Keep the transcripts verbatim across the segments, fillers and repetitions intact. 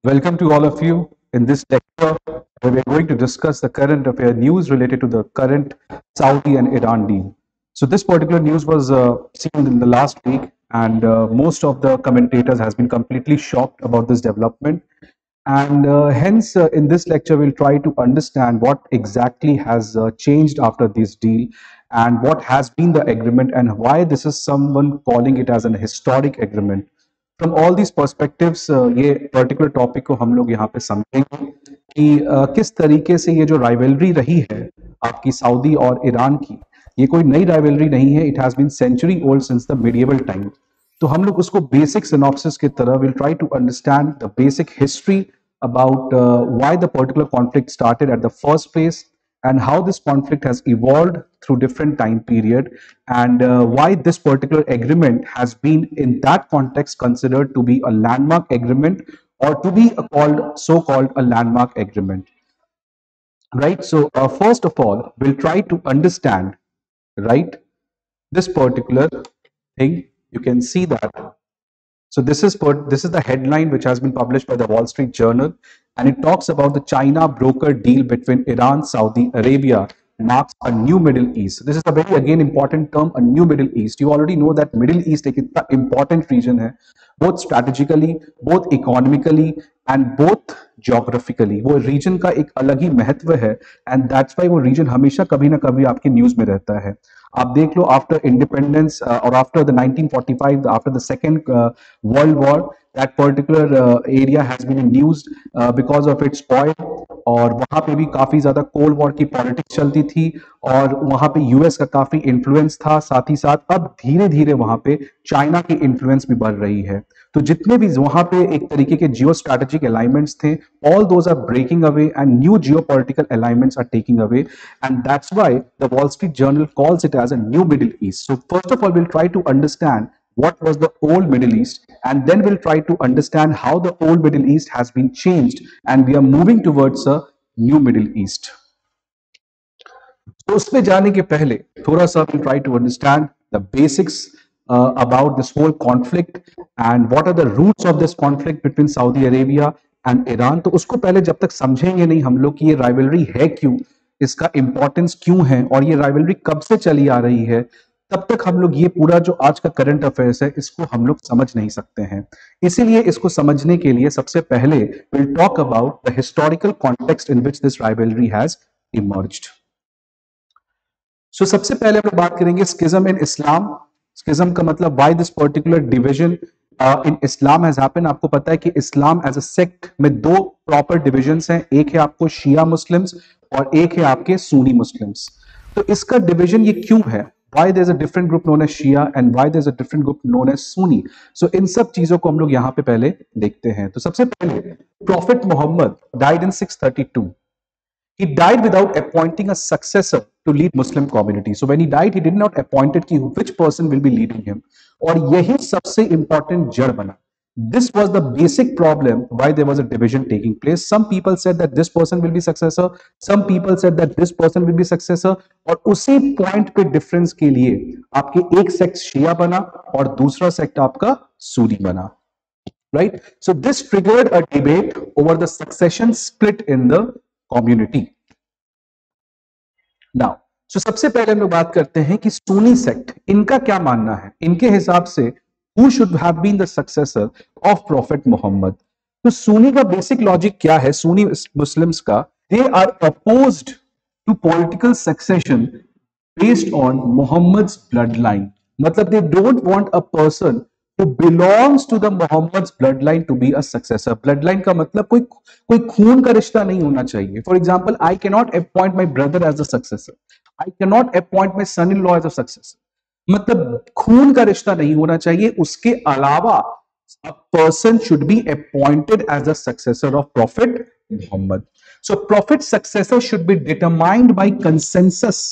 Welcome to all of you in this lecture where we're going to discuss the current affair news related to the current Saudi and Iran deal. So this particular news was uh, seen in the last week, and uh, most of the commentators has been completely shocked about this development. And uh, hence, uh, in this lecture, we'll try to understand what exactly has uh, changed after this deal and what has been the agreement and why this is someone calling it as an historic agreement. From all these perspectives ये particular topic को हम लोग यहाँ पे समझेंगे कि uh, किस तरीके से ये जो राइवलरी रही है आपकी सऊदी और ईरान की, ये कोई नई राइवलरी नहीं है. It has been century old since the medieval time. तो हम लोग उसको बेसिक सिनॉप्सिस की तरह will try to understand the basic history about uh, why the particular conflict started at the first place and how this conflict has evolved through different time period and uh, why this particular agreement has been in that context considered to be a landmark agreement or to be a called so-called a landmark agreement, right? So uh, first of all, we'll try to understand, right, this particular thing. You can see that. So this is per, this is the headline which has been published by the Wall Street Journal, and it talks about the China broker deal between Iran, Saudi Arabia marks a new Middle East. This is a very again important term, a new Middle East. You already know that Middle East एक इतना important region है, both strategically, both economically and both geographically. वो region का एक अलग ही महत्व है, and that's why वो region हमेशा कभी ना कभी आपके news में रहता है. आप देख लो आफ्टर इंडिपेंडेंस और after the nineteen forty five, after the second world war, that particular area has been newsed because of its oil, और वहां पे भी काफी ज्यादा कोल्ड वॉर की पॉलिटिक्स चलती थी और वहां पे यूएस का काफी इन्फ्लुएंस था. साथ ही साथ अब धीरे धीरे वहां पे चाइना की इन्फ्लुएंस भी बढ़ रही है. तो जितने भी वहां पे एक तरीके के जियो स्ट्रैटेजिक अलाइनमेंट्स थे, all those are breaking away and new geopolitical alignments are taking away, and that's why the Wall Street Journal calls it as a new Middle East. So first of all, we'll try to understand what was the old Middle East, and then we'll try to understand how the old Middle East has been changed and we are moving towards a new Middle East. तो उसमें जाने के पहले थोड़ा सा we'll try to understand the basics uh, about this whole conflict and what are the roots of this conflict between Saudi Arabia and Iran. तो उसको पहले जब तक समझेंगे नहीं हम लोग कि ये राइवलरी है क्यों, इसका इंपॉर्टेंस क्यों है और ये राइवलरी कब से चली आ रही है, तब तक हम लोग ये पूरा जो आज का करंट अफेयर्स है इसको हम लोग समझ नहीं सकते हैं. इसीलिए इसको समझने के लिए सबसे पहले will talk about the historical context in which this rivalry has emerged. So सबसे पहले हम लोग बात करेंगे स्किज्म इन इस्लाम. स्किज्म का मतलब why this particular division in Islam has happened. आपको पता है कि इस्लाम एज अ सेक्ट में दो प्रॉपर डिविजन्स हैं, एक है आपको शिया मुस्लिम्स और एक है आपके सुन्नी मुस्लिम्स. तो इसका डिवीजन ये क्यों है, why there's a different group known as Shia and why there's a different group known as Sunni. So इन सब चीजों को हम लोग यहाँ पे पहले देखते हैं. तो सबसे पहले Prophet Muhammad died in six thirty-two. He died without appointing a successor to lead Muslim community. So when he died, he did not appointed कि which person will be leading him. और यही सबसे important जड़ बना. This was the basic problem why there was a division taking place. Some people said that this person will be successor. Some people said that this person will be successor. और उसी point पे difference के लिए आपके एक sect शिया बना और दूसरा sect आपका सूनी बना. Right? So this triggered a debate over the succession split in the community. Now, so सबसे पहले हम लोग बात करते हैं कि सुन्नी सेक्ट इनका क्या मानना है. इनके हिसाब से who should have been the successor of Prophet Muhammad. तो सुन्नी का बेसिक लॉजिक क्या है सुन्नी मुस्लिम्स का, they are opposed to political succession based on Muhammad's bloodline. मतलब they don't want a person who belongs to the Muhammad's bloodline to be a successor. Bloodline का मतलब कोई कोई खून का रिश्ता नहीं होना चाहिए. For example, I cannot appoint my brother as a successor. I cannot appoint my son-in-law as a successor. मतलब खून का रिश्ता नहीं होना चाहिए. उसके अलावा a person should be appointed as a successor of Prophet Muhammad. So Prophet's successor should be determined by consensus.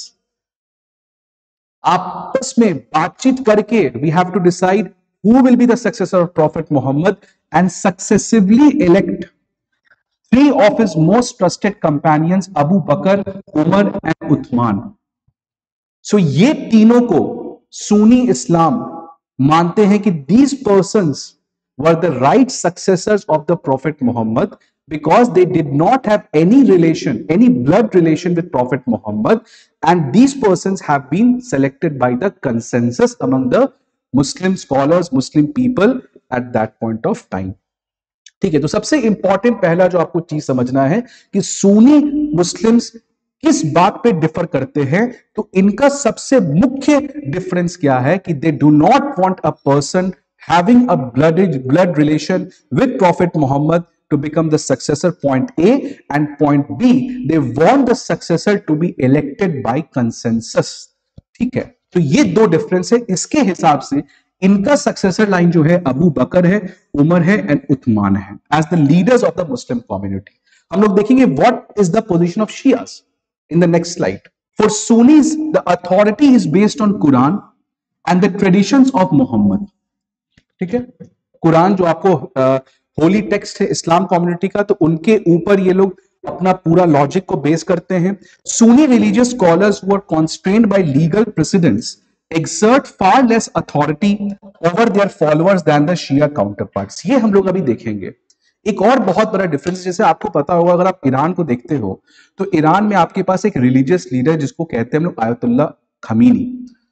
आपस में बातचीत करके we have to decide who will be the successor of Prophet Muhammad and successively elect three of his most trusted companions, Abu Bakr, Umar and Uthman. So ये तीनों को सुन्नी इस्लाम मानते हैं कि these persons were the right successors of the Prophet Muhammad because they did not have any relation, any blood relation with Prophet Muhammad, and these persons have been selected by the consensus among the Muslim scholars, Muslim people at that point of time. ठीक है, तो सबसे important पहला जो आपको चीज समझना है कि सुन्नी मुस्लिम्स किस बात पे डिफर करते हैं, तो इनका सबसे मुख्य डिफरेंस क्या है कि they do not want a person having a blood blood relation with prophet Mohammed to become the successor, point A, and point B, they want the successor to be elected by consensus. ठीक है, तो ये दो difference है. इसके हिसाब से इनका सक्सेसर लाइन जो है अबू बकर है, उमर है एंड उस्मान है as the leaders of the Muslim community. हम लोग देखेंगे what is the position of Shias in the next slide. For Sunnis the authority is based on Quran and the traditions of Mohammed. ठीक है, कुरान जो आपको Holi uh, text है इस्लाम community का, तो उनके ऊपर ये लोग अपना पूरा लॉजिक को बेस करते हैं. Sunni religious scholars who are constrained by legal precedents exert far less authority over their followers than the Shia counterparts. ये हम लोग अभी देखेंगे. एक और बहुत बड़ा डिफरेंस, जैसे आपको पता होगा अगर आप ईरान को देखते हो तो ईरान में आपके पास एक रिलीजियस लीडर जिसको कहते हैं हम लोग आयतुल्ला खमीनी.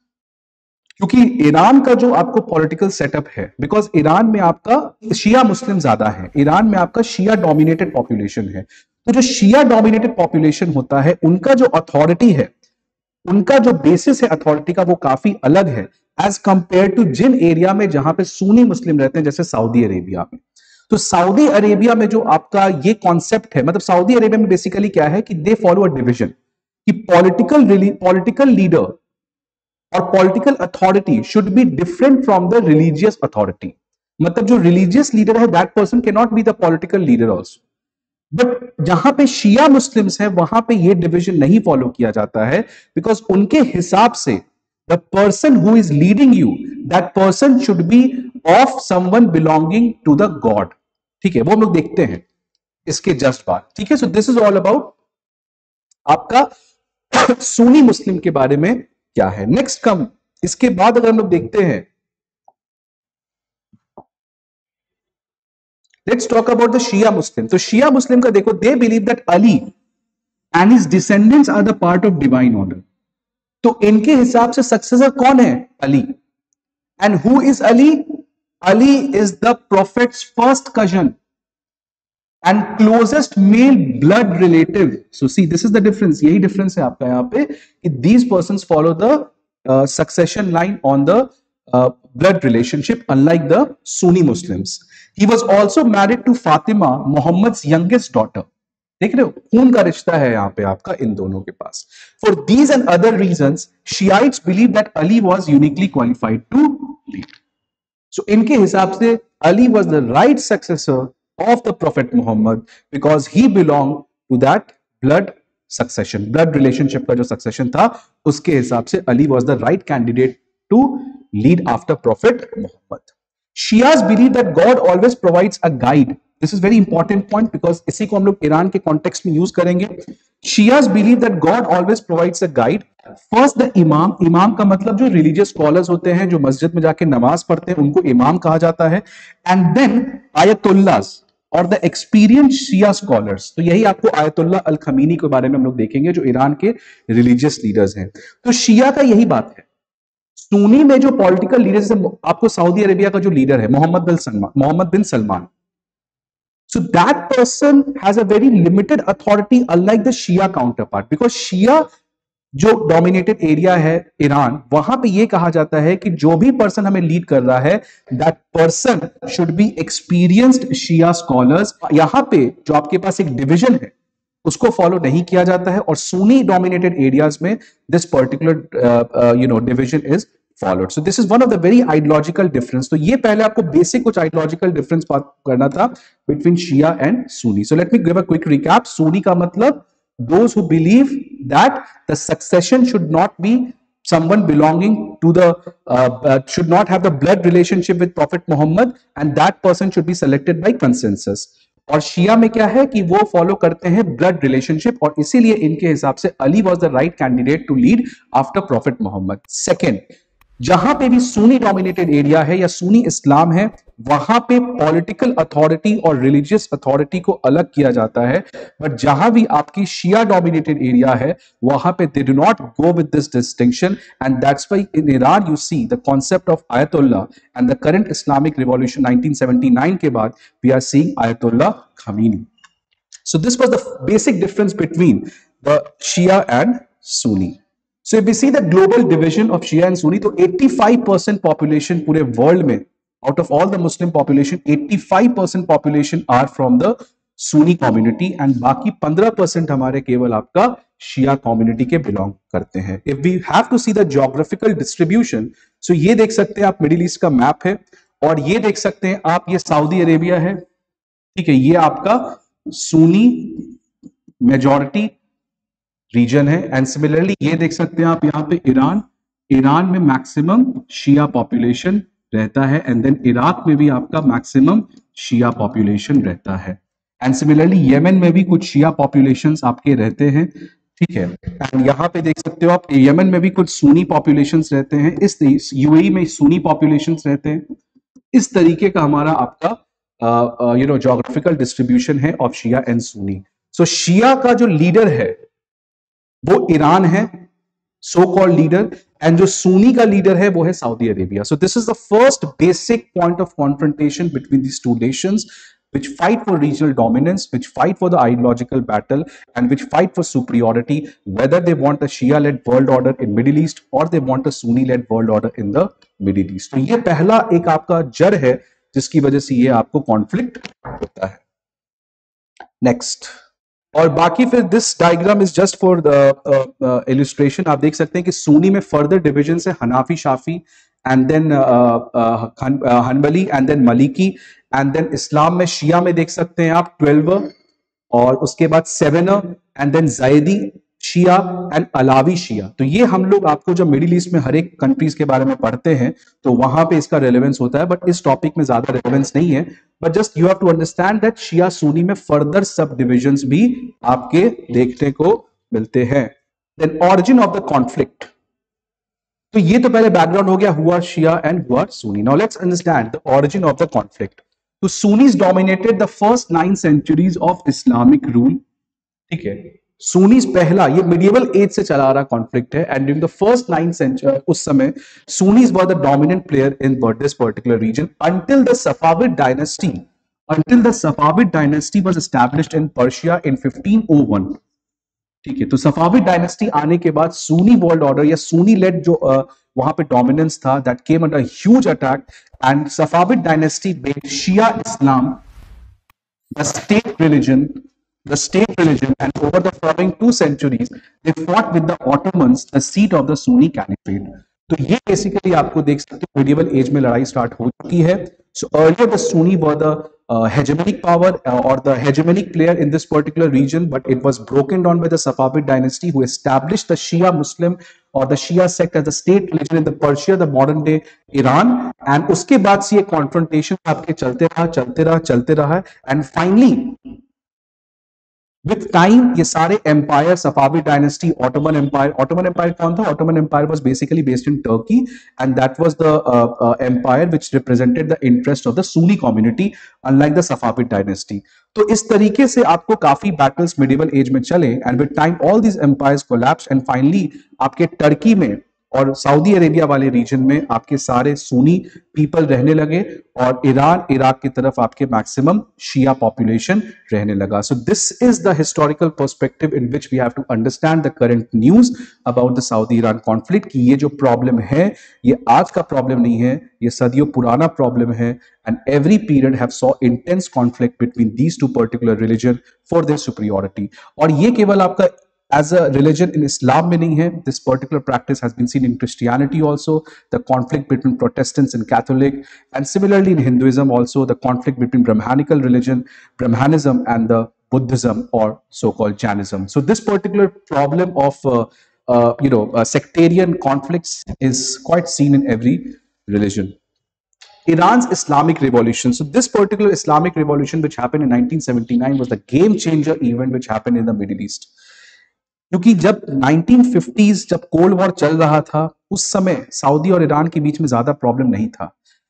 क्योंकि ईरान का जो आपको पॉलिटिकल सेटअप है, बिकॉज ईरान में आपका शिया मुस्लिम ज्यादा है, ईरान में आपका शिया डोमिनेटेड पॉपुलेशन है, तो जो शिया डोमिनेटेड पॉपुलेशन होता है उनका जो अथॉरिटी है, उनका जो बेसिस है अथॉरिटी का, वो काफी अलग है एज कंपेयर टू जिन एरिया में जहां पे सुन्नी मुस्लिम रहते हैं, जैसे सऊदी अरेबिया में. तो सऊदी अरेबिया में जो आपका ये कॉन्सेप्ट है, मतलब सऊदी अरेबिया में बेसिकली क्या है कि दे फॉलो अ डिवीजन कि पॉलिटिकल पॉलिटिकल लीडर और political authority should be different from the religious authority. मतलब जो रिलीजियस लीडर है that person can not be the political leader also. But जहां पे शिया मुस्लिम्स है वहां पे ये डिवीजन नहीं फॉलो किया जाता है, बिकॉज उनके हिसाब से the person who is leading you, that person should be of someone belonging to the God. ठीक है, वो हम लोग देखते हैं इसके जस्ट बाद. ठीक है, so this is all about आपका सुन्नी मुस्लिम के बारे में क्या है. नेक्स्ट कम इसके बाद अगर हम लोग देखते हैं, let's talk about the Shia Muslim. तो Shia Muslim का देखो, they believe that Ali and his descendants are the part of divine order. तो इनके हिसाब से सक्सेसर कौन है? Ali. And who is Ali? Ali is the prophet's first cousin and closest male blood relative. So see, this is the difference. यही difference है आपका यहाँ पे कि these persons follow the uh, succession line on the uh, blood relationship, unlike the Sunni Muslims. He was also married to Fatima, Muhammad's youngest daughter. देख रहे हो, खून का रिश्ता है यहाँ पे आपका इन दोनों के पास. For these and other reasons, Shiites believe that Ali was uniquely qualified to lead. So इनके हिसाब से Ali was the right successor of the Prophet Muhammad because he belonged to that blood succession, blood relationship का जो succession था, उसके हिसाब से Ali was the right candidate to lead after Prophet Muhammad. Shias believe that God always provides a guide. This is very important point because इसी को हम लोग ईरान के context में use करेंगे. Shias believe that God always provides a guide. First the imam. imam का मतलब जो religious scholars होते हैं, जो मस्जिद में जाके नमाज पढ़ते हैं, उनको imam कहा जाता है. And then ayatollahs और the experienced Shia scholars. तो यही आपको आयतुल्ला अल खमीनी के बारे में हम लोग देखेंगे, जो ईरान के religious leaders हैं. तो शिया का यही बात है. सुन्नी में जो पॉलिटिकल लीडर, जैसे आपको सऊदी अरेबिया का जो लीडर है Mohammed bin Salman, Mohammed bin Salman, so that person has a very limited authority unlike the Shia counterpart. Because Shia जो डोमिनेटेड एरिया है ईरान, वहां पे ये कहा जाता है कि जो भी पर्सन हमें लीड कर रहा है that person should be experienced Shia scholars. यहां पे जो आपके पास एक डिविजन है उसको फॉलो नहीं किया जाता है, और सुन्नी डोमिनेटेड एरियाज में this particular you know division is followed. So this is one of the very ideological difference. तो ये पहले आपको बेसिक कुछ आइडियोलॉजिकल डिफरेंस बात करना था between Shia and Sunni. So let me give a quick recap. Sunni का मतलब those who believe that the succession should not be someone belonging to the uh, uh, should not have the blood relationship with Prophet Muhammad, and that person should be selected by consensus. और शिया में क्या है कि वो follow करते हैं blood relationship, और इसीलिए इनके हिसाब से Ali was the right candidate to lead after prophet Mohammed. Second, जहां पे भी सुन्नी डोमिनेटेड एरिया है या सुन्नी इस्लाम है, वहां पे पॉलिटिकल अथॉरिटी और रिलीजियस अथॉरिटी को अलग किया जाता है, बट जहां भी आपकी शिया डोमिनेटेड एरिया है वहां पे they do not go with this distinction, and that's why in Iran you see the concept of Ayatollah and the current Islamic revolution nineteen seventy nine के बाद we are seeing Ayatollah Khamenei. So this was the basic difference between the Shia and Sunni. So if we see the global division of Shia and Sunni, तो eighty-five percent population पूरे world में, out of all the Muslim population, eighty-five percent population are from the Sunni community and बाकी fifteen percent हमारे केवल आपका Shia community के belong करते हैं. If we have to see the geographical distribution, so ये देख सकते हैं आप मिडिल ईस्ट का मैप है, और ये देख सकते हैं आप ये सऊदी अरेबिया है, ठीक है, ये आपका सुन्नी मेजॉरिटी रीजन है, एंड सिमिलरली ये देख सकते हैं आप यहाँ पे ईरान, ईरान में मैक्सिमम शिया पॉपुलेशन रहता है, एंड देन इराक में भी आपका मैक्सिमम शिया पॉपुलेशन रहता है, एंड सिमिलरली यमन में भी कुछ शिया पॉपुलेशंस आपके रहते हैं, ठीक है, एंड यहाँ पे देख सकते हो आप यमन में भी कुछ सुन्नी पॉपुलेशंस रहते हैं, इस यूएई में सुन्नी पॉपुलेशंस रहते हैं. इस तरीके का हमारा आपका यू नो ज्योग्राफिकल डिस्ट्रीब्यूशन है of Shia and Sunni. So Shia का जो लीडर है वो ईरान है, सो कॉल्ड लीडर, एंड जो सुन्नी का लीडर है वो है Saudi Arabia. So this is the first basic point of confrontation between these two nations which fight for regional dominance, which fight for the ideological battle, and which fight for superiority, whether they want a Shia-led world order in Middle East or they want a Sunni-led world order in the Middle East. तो ये पहला एक आपका जड़ है जिसकी वजह से ये आपको कॉन्फ्लिक्ट होता है. नेक्स्ट, और बाकी फिर this diagram is just for the illustration. आप देख सकते हैं कि सुन्नी में फर्दर डिविजन है, Hanafi, Shafi, and then Hanbali, and then Maliki, and then Islam में शिया में देख सकते हैं आप ट्वेल्व, और उसके बाद seven, and then Zaidi Shia and Alawi Shia. तो ये हम लोग आपको जो मिडिल ईस्ट में हर एक कंट्रीज के बारे में पढ़ते हैं तो वहां पे इसका रेलेवेंस होता है, बट इस टॉपिक में ज्यादा रेलेवेंस नहीं है. But just you have to understand that Shia Sunni में फर्दर सब डिविजन्स भी आपके देखने को मिलते हैं. Then origin of the conflict. तो ये तो पहले बैकग्राउंड हो गया, हुआ शिया एंड हुआ Sunni. Now let's understand the origin of the conflict. तो Sunnis dominated the first nine centuries of Islamic rule. ठीक है, सुन्नीज पहला, ये मिडिवल एज से चला आ रहा कॉन्फ्लिक्ट है, and during the first nine century उस समय Sunnis were the dominant player in this particular region until the Safavid dynasty until the Safavid dynasty was established in Persia in fifteen oh one. ठीक है, तो Safavid dynasty आने के बाद Sunni world order या Sunni lead जो uh, वहां पे डोमिनेंस था, that came under huge attack, and Safavid dynasty made Shia Islam the state religion the state religion, and over the following two centuries they fought with the Ottomans, the seat of the Sunni caliphate. तो ये basically आपको देख सकते हो medieval age में लड़ाई start हो चुकी है. So earlier the Sunni were the uh, hegemonic power uh, or the hegemonic player in this particular region, but it was broken down by the Safavid dynasty who established the Shia Muslim or the Shia sect as the state religion in the Persia, the modern day Iran. And उसके बाद से ये confrontation आपके चलते रहा चलते रहा चलते रहा and finally विथ टाइम ये सारे empire, Safavid dynasty, Ottoman empire. Ottoman empire कौन था? Ottoman empire was basically based in Turkey and that was the empire which represented the interest of the Sunni community unlike the Safavid dynasty. तो इस तरीके से आपको काफी battles medieval age में चले, and with time all these empires collapse, and finally आपके Turkey में और सऊदी अरेबिया वाले रीजन में आपके सारे सुन्नी पीपल रहने लगे, और ईरान, इराक की तरफ आपके मैक्सिमम शिया पॉपुलेशन रहने लगा. So this is the historical perspective in which we have to understand the current news about the Saudi Iran conflict. कि ये जो प्रॉब्लम है ये आज का प्रॉब्लम नहीं है, ये सदियों पुराना प्रॉब्लम है, and every period have saw intense conflict between these two particular religion for their superiority. और ये केवल आपका as a religion in Islam में नहीं है, this particular practice has been seen in Christianity also, the conflict between Protestants and Catholic, and similarly in Hinduism also, the conflict between Brahmanical religion, Brahmanism, and the Buddhism or so-called Jainism. So this particular problem of uh, uh, you know uh, sectarian conflicts is quite seen in every religion. Iran's Islamic Revolution. So this particular Islamic Revolution which happened in nineteen seventy-nine was the game changer event which happened in the Middle East. क्योंकि जब nineteen fifties जब cold war चल रहा था उस समय Saudi और Iran के बीच में ज्यादा प्रॉब्लम नहीं था,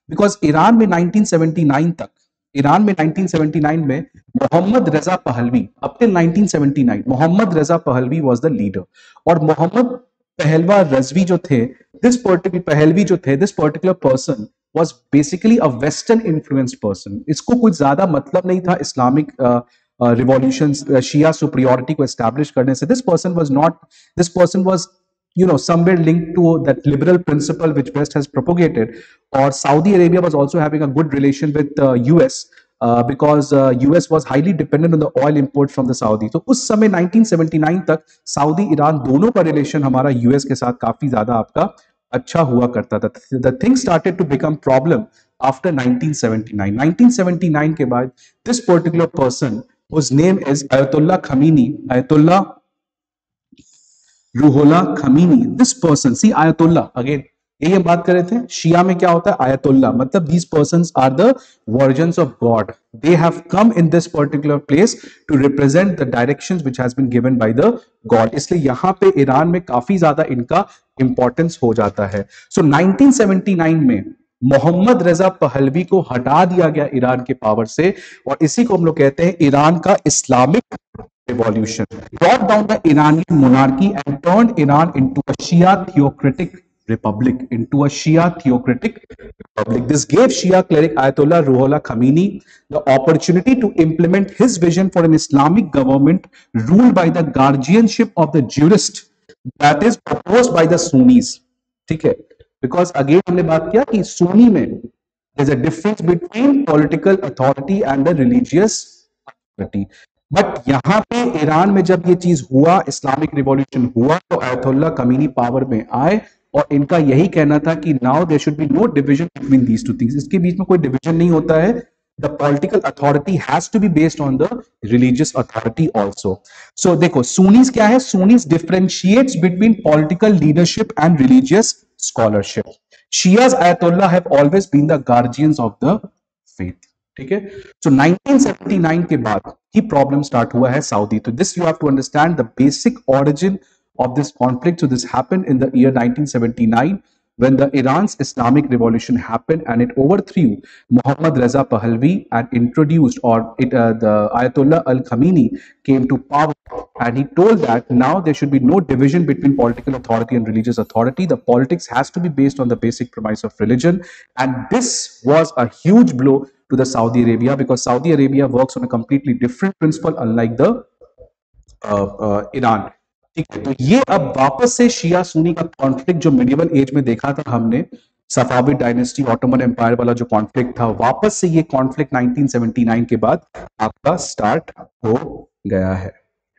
बिकॉज ईरान में नाइनटीन सेवेंटी नाइन तक ईरान में नाइनटीन सेवेंटी नाइन में Mohammad Reza Pahlavi, up till nineteen seventy nine Mohammed Reza Pahlavi was the leader. और मोहम्मद पहलवा रजवी जो थे, दिस पर्टिकुलर पहलवी जो थे, this particular person was basically a western influenced person। इसको कुछ ज्यादा मतलब नहीं था इस्लामिक रिवॉल्यूशन शिया सुपरियोरिटी को एस्टैब्लिश करने से। This person was not this person was you know somewhere linked to that liberal principle which West has propagated, or Saudi Arabia was also having a good relation with uh, U S uh, because uh, U S was highly dependent on the oil import from the Saudi। तो उस समय nineteen seventy nine तक Saudi Iran दोनों का relation हमारा US के साथ काफी ज्यादा आपका अच्छा हुआ करता था। The thing started to become problem after nineteen seventy nine. Nineteen seventy nine के बाद this particular person whose name is Ayatollah Khamenei, Ayatollah Ruhollah Khomeini, this person, see ayatollah again, यही हम बात कर रहे थे, शिया में क्या होता है आयतुल्ला, मतलब these persons are the versions of God, they have come in this particular place to represent the directions which has been given by the God. इसलिए यहां पे ईरान में काफी ज्यादा इनका इंपॉर्टेंस हो जाता है। So so, nineteen seventy nine में मोहम्मद रजा पहलवी को हटा दिया गया ईरान के पावर से, और इसी को हम लोग कहते हैं ईरान का Islamic revolution, brought down the Iranian monarchy and turned Iran into a Shia theocratic republic, into a Shia theocratic republic. This gave Shia cleric Ayatollah Ruhollah Khamenei the opportunity to implement his vision for an Islamic government ruled by the guardianship of the jurist that is proposed by the Sunnis। ठीक है, because again हमने बात किया कि Sunni में there's a difference between political authority and the religious authority। But यहां पे Iran में जब ये चीज हुआ, इस्लामिक रिवॉल्यूशन हुआ, तो अयतुल्ला खमीनी पावर में आए, और इनका यही कहना था कि now there should be no division between these two things. इसके बीच में कोई डिवीजन नहीं होता है। The political authority has to be based on the religious authority also. So देखो सुन्नीस क्या है, Sunnis differentiates between political leadership and religious scholarship. Shias ayatollah have always been the guardians of the faith. ठीक है, so nineteen seventy nine के बाद ही problem start हुआ है Saudi. तो this you have to understand the basic origin of this conflict. So this happened in the year nineteen seventy nine when the Iran's Islamic revolution happened and it overthrew Mohammad Reza Pahlavi and introduced, or it, uh, the Ayatollah Al Khamenei came to power, and he told that now there should be no division between political authority and religious authority. The politics has to be based on the basic premise of religion, and this was a huge blow to the Saudi Arabia, because Saudi Arabia works on a completely different principle unlike the uh, uh, Iran। ठीक है, तो ये अब वापस से शिया सुन्नी का conflict जो medieval age में देखा था हमने, सफाविद डायनेस्टी ऑटोमन एम्पायर वाला जो कॉन्फ्लिक्ट था, वापस से ये कॉन्फ्लिक्ट नाइनटीन सेवेंटी नाइन के बाद आपका स्टार्ट हो गया है।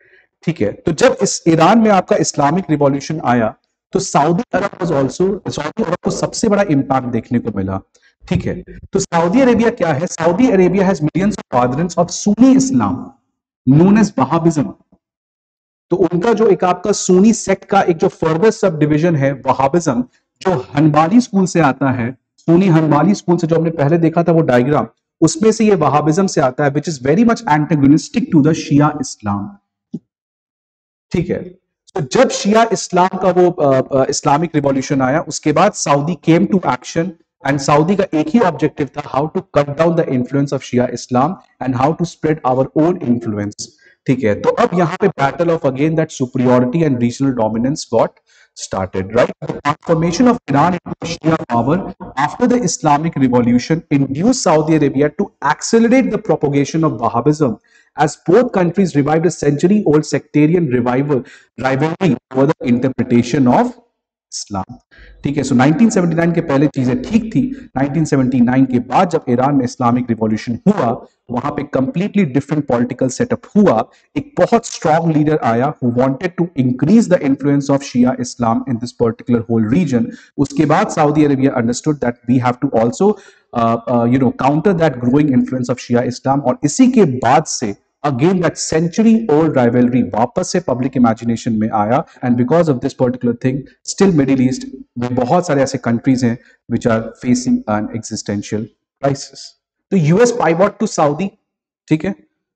ठीक है, तो जब इस ईरान में आपका इस्लामिक रिवॉल्यूशन आया, तो Saudi Arab was also, Saudi Arab को सबसे बड़ा इंपैक्ट देखने को मिला। ठीक है, तो सऊदी अरेबिया क्या है, Saudi Arabia has millions of adherents of Sunni Islam known as Wahhabism. तो उनका जो एक आपका सुन्नी सेक्ट का एक जो फर्दर सब डिवीजन है वहाबिज्म, जो हनबाली स्कूल से आता है, सुन्नी हनबाली स्कूल से जो हमने पहले देखा था वो डायग्राम, उसमें से ये वहाबिज्म से आता है, which is very much antagonistic to the Shia Islam. ठीक है, तो जब शिया इस्लाम का वो इस्लामिक रिवॉल्यूशन आया, उसके बाद Saudi came to action, and Saudi का एक ही ऑब्जेक्टिव था, how to cut down the influence of Shia Islam and how to spread our own influence. ठीक है, तो अब यहां पे battle of again that superiority and regional dominance got started, right? The transformation of Iran into Shia power after the Islamic Revolution induced Saudi Arabia to accelerate the propagation of Wahhabism, as both countries revived a century-old sectarian revival rivalry over the interpretation of Islam. ठीक है, so nineteen seventy nine के पहले चीजें ठीक थी, nineteen seventy nine के बाद जब ईरान में इस्लामिक रिवॉल्यूशन हुआ, वहां पे कंप्लीटली डिफरेंट पॉलिटिकल सेटअप हुआ। एक बहुत स्ट्रॉन्ग लीडर आया who wanted to increase the influence of Shia Islam in this particular whole region. उसके बाद Saudi Arabia understood that we have to also you know counter that growing influence of Shia Islam, और इसी के बाद से again that century old rivalry वापस से public imagination में आया, and because of this particular thing still Middle East में बहुत सारे ऐसे कंट्रीज हैं which are facing an existential crisis। तो यूएस pivot to Saudi, ठीक है,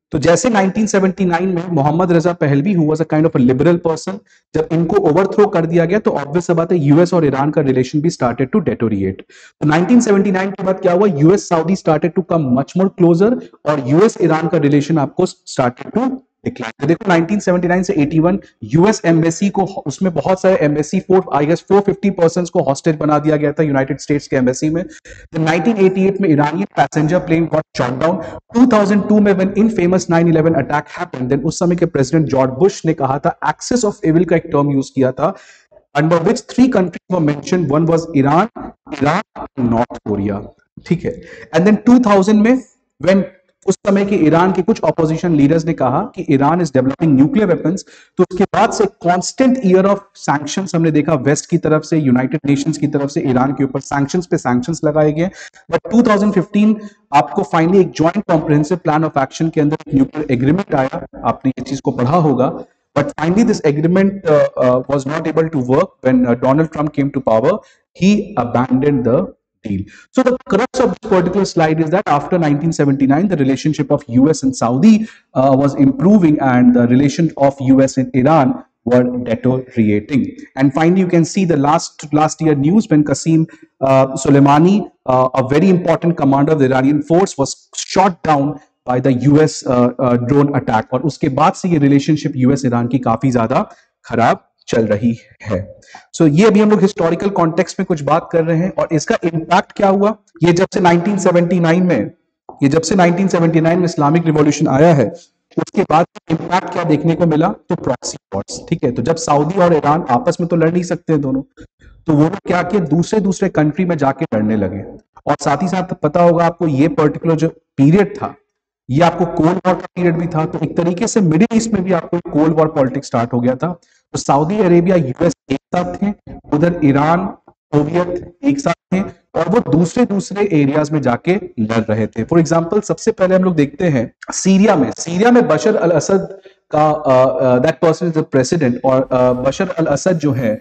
तो जैसे नाइनटीन सेवेंटी नाइन में Mohammad Reza Pahlavi who was a kind of a liberal person, जब इनको ओवरथ्रो कर दिया गया तो ऑब्वियस बात है यूएस और ईरान का रिलेशन भी स्टार्टेड टू डेटोरिएट। तो नाइनटीन सेवेंटी नाइन के बाद क्या हुआ, US Saudi started to come much more closer और यूएस ईरान का रिलेशन आपको स्टार्टेड टू डिक्लाइन। तो देखो नाइनटीन सेवेंटी नाइन से एटी वन यूएस एम्बेसी को, उसमें बहुत सारे embassy four I guess four fifty persons को हॉस्टेज बना दिया गया था यूनाइटेड स्टेट्स के एम्बेसी में। नाइनटीन एटी एट में Iranian passenger plane got shot down. Two thousand two में when infamous nine eleven attack happened, then उस समय के प्रेसिडेंट जॉर्ज बुश ने कहा था, एक्सेस ऑफ एविल का एक टर्म यूज किया था, under which three countries were mentioned, one was Iran, Iraq, North Korea. ठीक है। एंड देन टू थाउजेंड में व्हेन उस समय के ईरान के कुछ ऑपोजिशन लीडर्स ने कहा कि Iran is developing nuclear weapons, तो उसके बाद से कांस्टेंट ईयर ऑफ सैंक्शंस हमने देखा वेस्ट की तरफ से, यूनाइटेड नेशंस की तरफ से ईरान के ऊपर सैंक्शंस पे सैंक्शंस लगाए गए। बट टू थाउजेंड फिफ्टीन आपको फाइनली एक joint comprehensive plan of action के अंदर एक न्यूक्लियर एग्रीमेंट आया, आपने ये चीज को पढ़ा होगा। But finally, this agreement uh, uh, was not able to work when uh, Donald Trump came to power. He abandoned the deal. So the crux of this particular slide is that after nineteen seventy-nine, the relationship of U S and Saudi uh, was improving, and the relation of U S and Iran were deteriorating. And finally, you can see the last last year news when Qasim uh, Soleimani, uh, a very important commander of the Iranian force, was shot down by the U S uh, uh, drone attack, और उसके बाद से ये relationship US Iran की काफी ज्यादा खराब चल रही है। सो so, ये अभी हम लोग हिस्टोरिकल कॉन्टेक्स्ट में कुछ बात कर रहे हैं, और इसका इम्पैक्ट क्या हुआ, ये जब से नाइनटीन सेवेंटी नाइन में ये जब से नाइनटीन सेवेंटी नाइन में इस्लामिक रिवॉल्यूशन आया है, उसके बाद इम्पैक्ट क्या देखने को मिला, तो प्रॉक्सी वॉर्स। ठीक है। तो जब सऊदी और ईरान आपस में तो लड़ नहीं सकते दोनों, तो वो क्या किए, दूसरे दूसरे कंट्री में जाके लड़ने लगे। और साथ ही साथ पता होगा आपको, ये पर्टिकुलर जो पीरियड था, ये आपको कोल्ड वॉर का पीरियड भी था, तो एक तरीके से मिडिल ईस्ट में भी आपको कोल्ड वॉर पॉलिटिक्स स्टार्ट हो गया था। तो सऊदी अरेबिया, यूएस एक साथ थे, उधर ईरान, सोवियत एक साथ थे, और वो दूसरे दूसरे एरियाज में जाके लड़ रहे थे। फॉर एग्जांपल, सबसे पहले हम लोग देखते हैं सीरिया में सीरिया में बशर अल असद का, that person is the president, और uh, बशर अल असद जो है,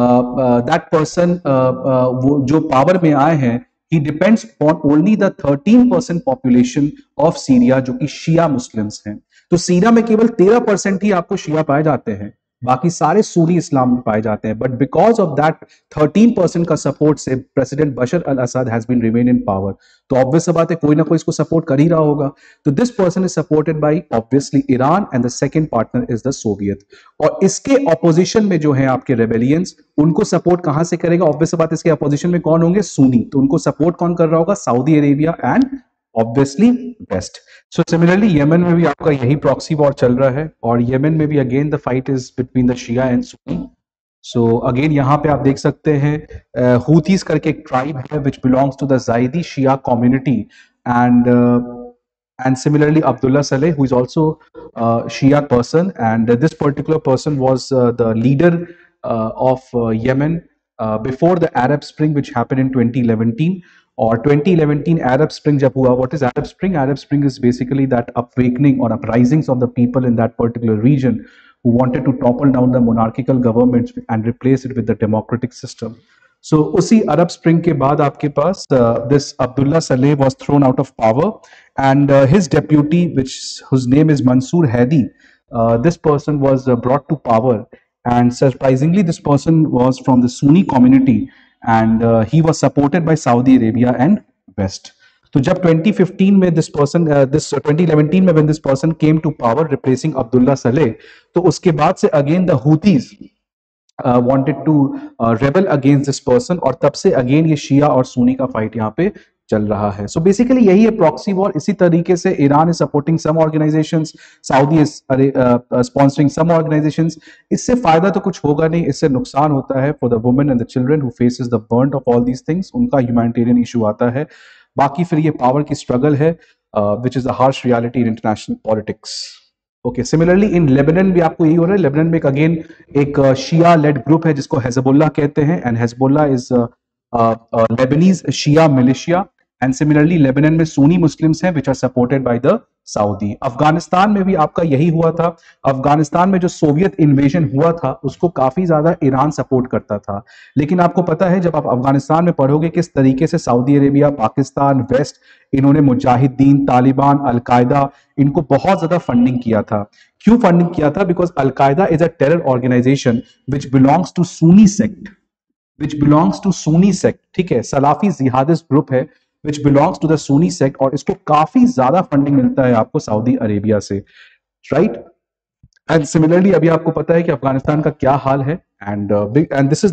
दैट पर्सन वो जो पावर में आए हैं, he depends upon only the thirteen percent population of Syria, जो कि शिया मुस्लिम्स हैं। तो सीरिया में केवल तेरह परसेंट ही आपको शिया पाए जाते हैं, बाकी सारे सूनी इस्लाम में पाए जाते हैं। But because of that thirteen percent का सपोर्ट से president Bashar al Assad has been remain in power. तो ऑब्वियस बात है कोई ना कोई इसको सपोर्ट कर ही रहा होगा। तो this person is supported by obviously Iran, and the second partner is the Soviet. और इसके ऑपोजिशन में जो है आपके रेबेलियंस, उनको सपोर्ट कहां से करेगा, ऑब्वियस बात, इसके ऑपोजिशन में कौन होंगे, सुन्नी। तो उनको सपोर्ट कौन कर रहा होगा, Saudi Arabia and obviously West. So similarly Yemen में भी आपका यही प्रॉक्सी वॉर चल रहा है, और यमन में भी again the fight is between the Shia and Sunni. So again यहाँ पे आप देख सकते हैं हूथीज करके एक ट्राइब है which belongs to the Zaidi Shia community, and and similarly Abdullah Saleh, who is also uh, Shia person, and uh, this particular person was uh, the leader uh, of uh, Yemen uh, before the Arab Spring, which happened in twenty eleven. Or twenty eleven Arab Spring jab hua, what is Arab Spring? Arab Spring is basically that awakening or uprisings of the people in that particular region who wanted to topple down the monarchical governments and replace it with the democratic system. So उसी Arab Spring के बाद आपके पास uh, this Abdullah Saleh was thrown out of power, and uh, his deputy, which whose name is Mansour Hadi, uh, this person was uh, brought to power, and surprisingly this person was from the Sunni community, and uh, he was supported by Saudi Arabia and West. तो जब twenty fifteen में this person, uh, this uh, twenty eleven में when this person came to power replacing Abdullah Saleh, तो उसके बाद से again the Houthis uh, wanted to uh, rebel against this person, और तब से again ये शिया और सुन्नी का फाइट यहाँ पे चल रहा है। सो so बेसिकली यही है प्रॉक्सी वॉर। इसी तरीके से Iran is supporting some organisations, Saudi is sponsoring some organisations. इससे फायदा तो कुछ होगा नहीं, इससे नुकसान होता है for the women and the children who faces the burn of all these things. उनका ह्यूमैनिटेरियन इशू आता है। बाकी फिर ये पावर की स्ट्रगल है, which is the harsh reality in international politics. Okay, similarly in Lebanon भी आपको यही हो रहा है। लेबनान में एक अगेन एक शिया लेड ग्रुप है जिसको हेजबुल्लाह कहते हैं, and Hezbollah is Lebanese Shia militia, and similarly Lebanon में सुन्नी मुस्लिम्स हैं which are supported by the Saudi. Afghanistan में भी आपका यही हुआ था। अफगानिस्तान में जो सोवियत इन्वेजन हुआ था उसको काफी ज्यादा ईरान सपोर्ट करता था, लेकिन आपको पता है जब आप अफगानिस्तान में पढ़ोगे किस तरीके से सऊदी अरेबिया, पाकिस्तान, वेस्ट, इन्होंने मुजाहिदीन, तालिबान, अलकायदा, इनको बहुत ज्यादा फंडिंग किया था। क्यों फंडिंग किया था? Because al Qaeda is a terror organisation which belongs to Sunni sect which belongs to Sunni sect, ठीक है, सलाफी जिहादिस्ट ग्रुप है which belongs to the Sunni sect, और इसको काफी ज्यादा फंडिंग मिलता है आपको सऊदी अरेबिया से, राइट। एंड सिमिलरली अभी आपको पता है कि अफगानिस्तान का क्या हाल है, and and this is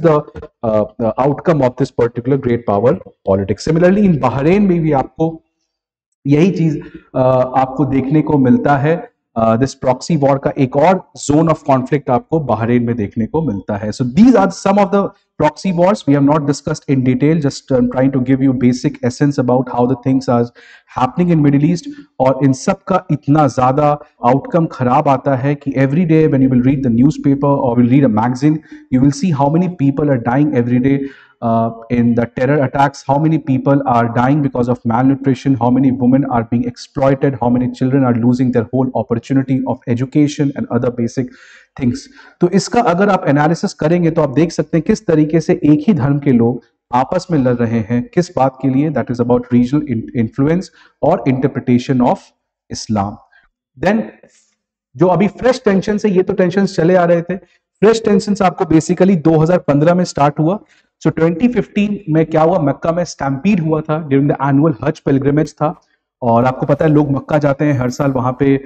the outcome of this particular great power politics. Similarly in Bahrain में भी आपको यही चीज uh, आपको देखने को मिलता है। दिस प्रॉक्सी वॉर का एक और जोन ऑफ कॉन्फ्लिक्ट आपको बहरेन में देखने को मिलता है। So these are some of the proxy wars. We have not discussed in detail, just um, trying to give you basic essence about how the things are happening in Middle East. और इन सब का इतना ज़्यादा outcome खराब आता है कि every day when you will read the newspaper or will read a magazine, you will see how many people are dying every day uh, in the terror attacks, how many people are dying because of malnutrition, how many women are being exploited, how many children are losing their whole opportunity of education and other basic things. तो इसका अगर आप analysis करेंगे तो आप देख सकते हैं किस तरीके से एक ही धर्म के लोग आपस में लड़ रहे हैं, किस बात के लिए? That is about regional influence और इंटरप्रिटेशन ऑफ इस्लाम। देन जो अभी फ्रेश टेंशन है, ये तो टेंशन चले आ रहे थे, फ्रेश टेंशन आपको बेसिकली दो हज़ार पंद्रह में स्टार्ट हुआ। सो so, दो हज़ार पंद्रह में क्या हुआ? मक्का में स्टैम्पीड हुआ था during the annual Hajj pilgrimage था, और आपको पता है लोग मक्का जाते हैं हर साल, वहां पे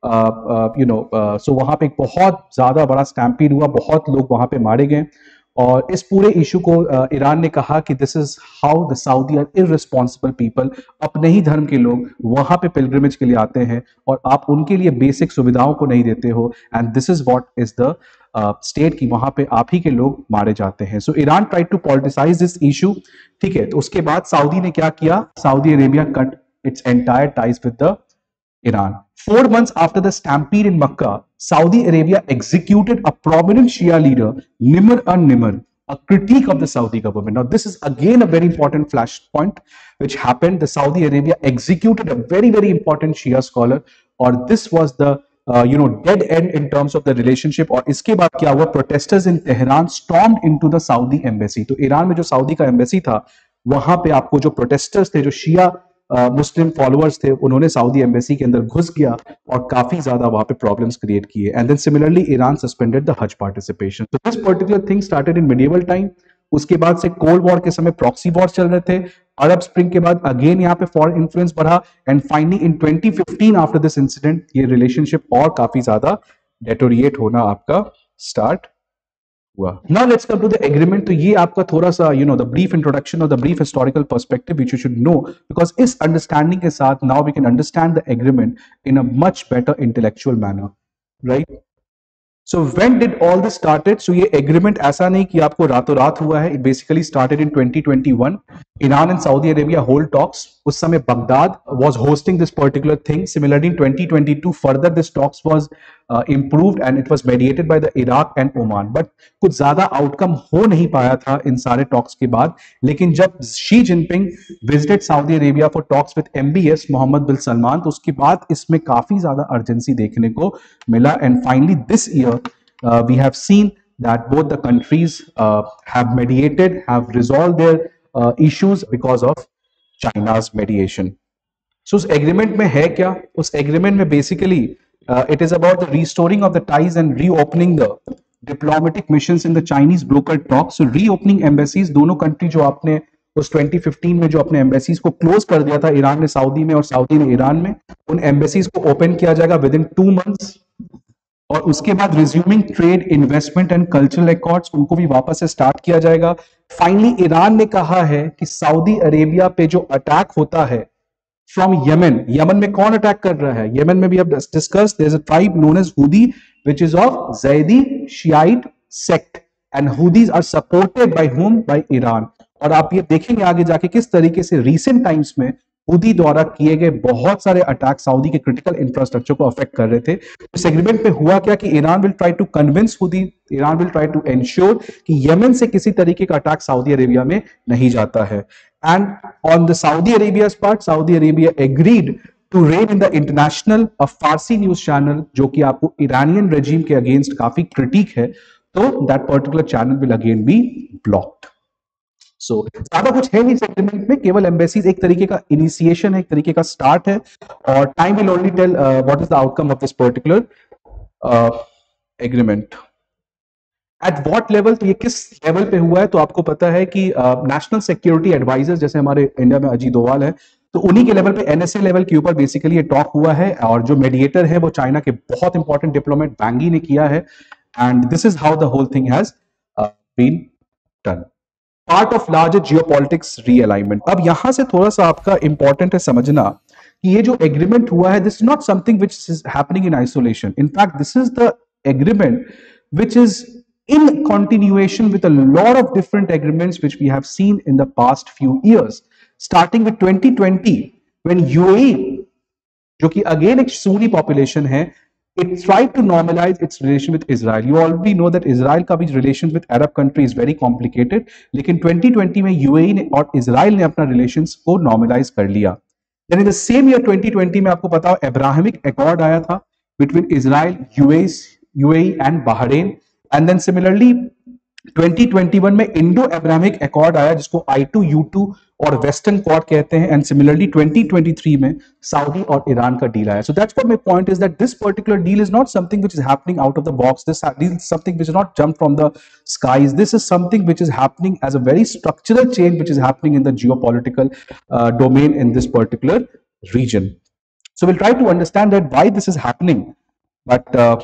यू नो सो वहां पे एक बहुत ज्यादा बड़ा स्टैम्पीड हुआ, बहुत लोग वहां पे मारे गए, और इस पूरे इशू को uh, ईरान ने कहा कि this is how the Saudi are irresponsible people, अपने ही धर्म के लोग वहां पे पिलग्रिमेज के लिए आते हैं और आप उनके लिए बेसिक सुविधाओं को नहीं देते हो, and this is what is the state की वहां पे आप ही के लोग मारे जाते हैं। So Iran try to politicise this issue, ठीक है। तो उसके बाद सऊदी ने क्या किया? Saudi Arabia cut its entire ties with the Iran. Four months after the stampede in Makkah, Saudi Arabia executed a prominent Shia leader, Nimr an-Nimr, a critique of the Saudi government. Now, this is again a very important flashpoint which happened. The Saudi Arabia executed a very, very important Shia scholar, or this was the uh, you know dead end in terms of the relationship. और इसके बाद क्या हुआ? Protesters in Tehran stormed into the Saudi embassy. तो Iran में जो Saudi का embassy था, वहां पे आपको जो प्रोटेस्टर्स थे, जो शिया मुस्लिम uh, फॉलोअर्स थे, उन्होंने सऊदी एम्बेसी के अंदर घुस गया और काफी ज्यादा वहां पे प्रॉब्लम्स क्रिएट किए। And then similarly Iran suspended the Hajj participation. So this particular thing started in medieval time. उसके बाद से कोल्ड वॉर के समय प्रॉक्सी वॉर चल रहे थे, अरब स्प्रिंग के बाद अगेन यहाँ पे फॉरेन इन्फ्लुएंस बढ़ा, and finally in twenty fifteen after this incident ये रिलेशनशिप और काफी ज्यादा डेटोरिएट होना आपका स्टार्ट हुआ। Now let's come to the agreement। तो ये आपका थोड़ा सा you know the brief introduction or the brief historical perspective which you should know, because इस understanding के साथ now we can understand the agreement in a much better intellectual manner, right? So when did all this started? So ये agreement ऐसा नहीं कि आपको रातों रात हुआ है। It basically started in twenty twenty-one. Iran and Saudi Arabia hold talks. उस समय Baghdad was hosting this particular thing. Similarly in twenty twenty-two further this talks was uh, improved and it was mediated by the Iraq and Oman. But कुछ ज्यादा outcome हो नहीं पाया था इन सारे talks के बाद। लेकिन जब Xi Jinping visited Saudi Arabia for talks with M B S Mohammad bin Salman, तो उसके बाद इसमें काफी ज्यादा अर्जेंसी देखने को मिला। And finally this year Uh, we have seen that both the countries uh, have mediated, have resolved their uh, issues because of China's mediation. So उस agreement में है क्या? उस agreement में basically uh, it is about the restoring of the ties and reopening the diplomatic missions in the Chinese brokered talks. So reopening embassies, दोनों country जो आपने उस twenty fifteen में जो अपने embassies को close कर दिया था, ईरान ने सऊदी में और सऊदी ने ईरान में, उन embassies को open किया जाएगा within two months। और उसके बाद resuming trade, investment and cultural records, उनको भी वापस से स्टार्ट किया जाएगा। फाइनली ईरान ने कहा है कि सऊदी अरेबिया पे जो अटैक होता है फ्रॉम यमन, यमन में कौन अटैक कर रहा है? यमन में भी अब discuss, there is a tribe known as Houthi which is of Zaidi Shiite sect, and Houthis are supported by whom? By Iran. और आप ये देखेंगे आगे जाके किस तरीके से रिसेंट टाइम्स में हुदी द्वारा किए गए बहुत सारे अटैक सऊदी के क्रिटिकल इंफ्रास्ट्रक्चर को अफेक्ट कर रहे थे। इस एग्रीमेंट में हुआ क्या कि Iran will try to convince Houthi, Iran will try to ensure कि यमन से किसी तरीके का अटैक सऊदी अरेबिया में नहीं जाता है। And on the Saudi Arabia's part, Saudi Arabia agreed to rein in the international a Farsi news channel, जो कि आपको ईरानियन रेजिम के अगेंस्ट काफी क्रिटिक है, तो that particular channel will again be blocked. So so, ज्यादा कुछ है नहीं इस एग्रीमेंट में, केवल एम्बेसीज एक तरीके का इनिशिएशन है, एक तरीके का स्टार्ट है, और time will only tell what is the outcome of this particular agreement at what level. तो ये किस लेवल पे हुआ है, तो आपको पता है कि नेशनल सिक्योरिटी एडवाइजर जैसे हमारे इंडिया में अजीत डोवाल है, तो उन्हीं के लेवल पे एनएसए लेवल के ऊपर बेसिकली ये टॉक हुआ है, और जो मेडिएटर है वो चाइना के बहुत इंपॉर्टेंट डिप्लोमेट बैंग यी ने किया है। And this is how the whole thing has been done, part of larger geopolitics realignment. अब यहां से थोड़ा सा आपका इंपॉर्टेंट है समझना कि ये जो एग्रीमेंट हुआ है, this is not something which is happening in isolation. In fact this is the agreement which is in continuation with a lot of different agreements which we have seen in the past few years, starting with twenty twenty when U A E, जो कि again एक Sunni population है, it tried to normalize its relation with Israel. You already know that Israel का भी relation with Arab country is very complicated, लेकिन twenty twenty में U A E ने और Israel ने अपना relations को normalize कर लिया। Then in the same year twenty twenty में आपको पता हो Abrahamic Accord आया था between Israel, U A E, U A E and Bahrain। And then similarly twenty twenty-one में इंडो अब्राहमिक अकॉर्ड आया जिसको आई टू यू टू और वेस्टर्न कॉर्ड कहते हैं। एंड सिमिलरली twenty twenty-three में सऊदी और ईरान का डील आया। So that's what my point is that this particular deal is not something which is happening out of the box, this deal is something which is not jump from the skies, this is something which is happening as a very structural change which is happening in the geopolitical uh, domain in this particular region. So we'll try to understand that why this is happening, but uh,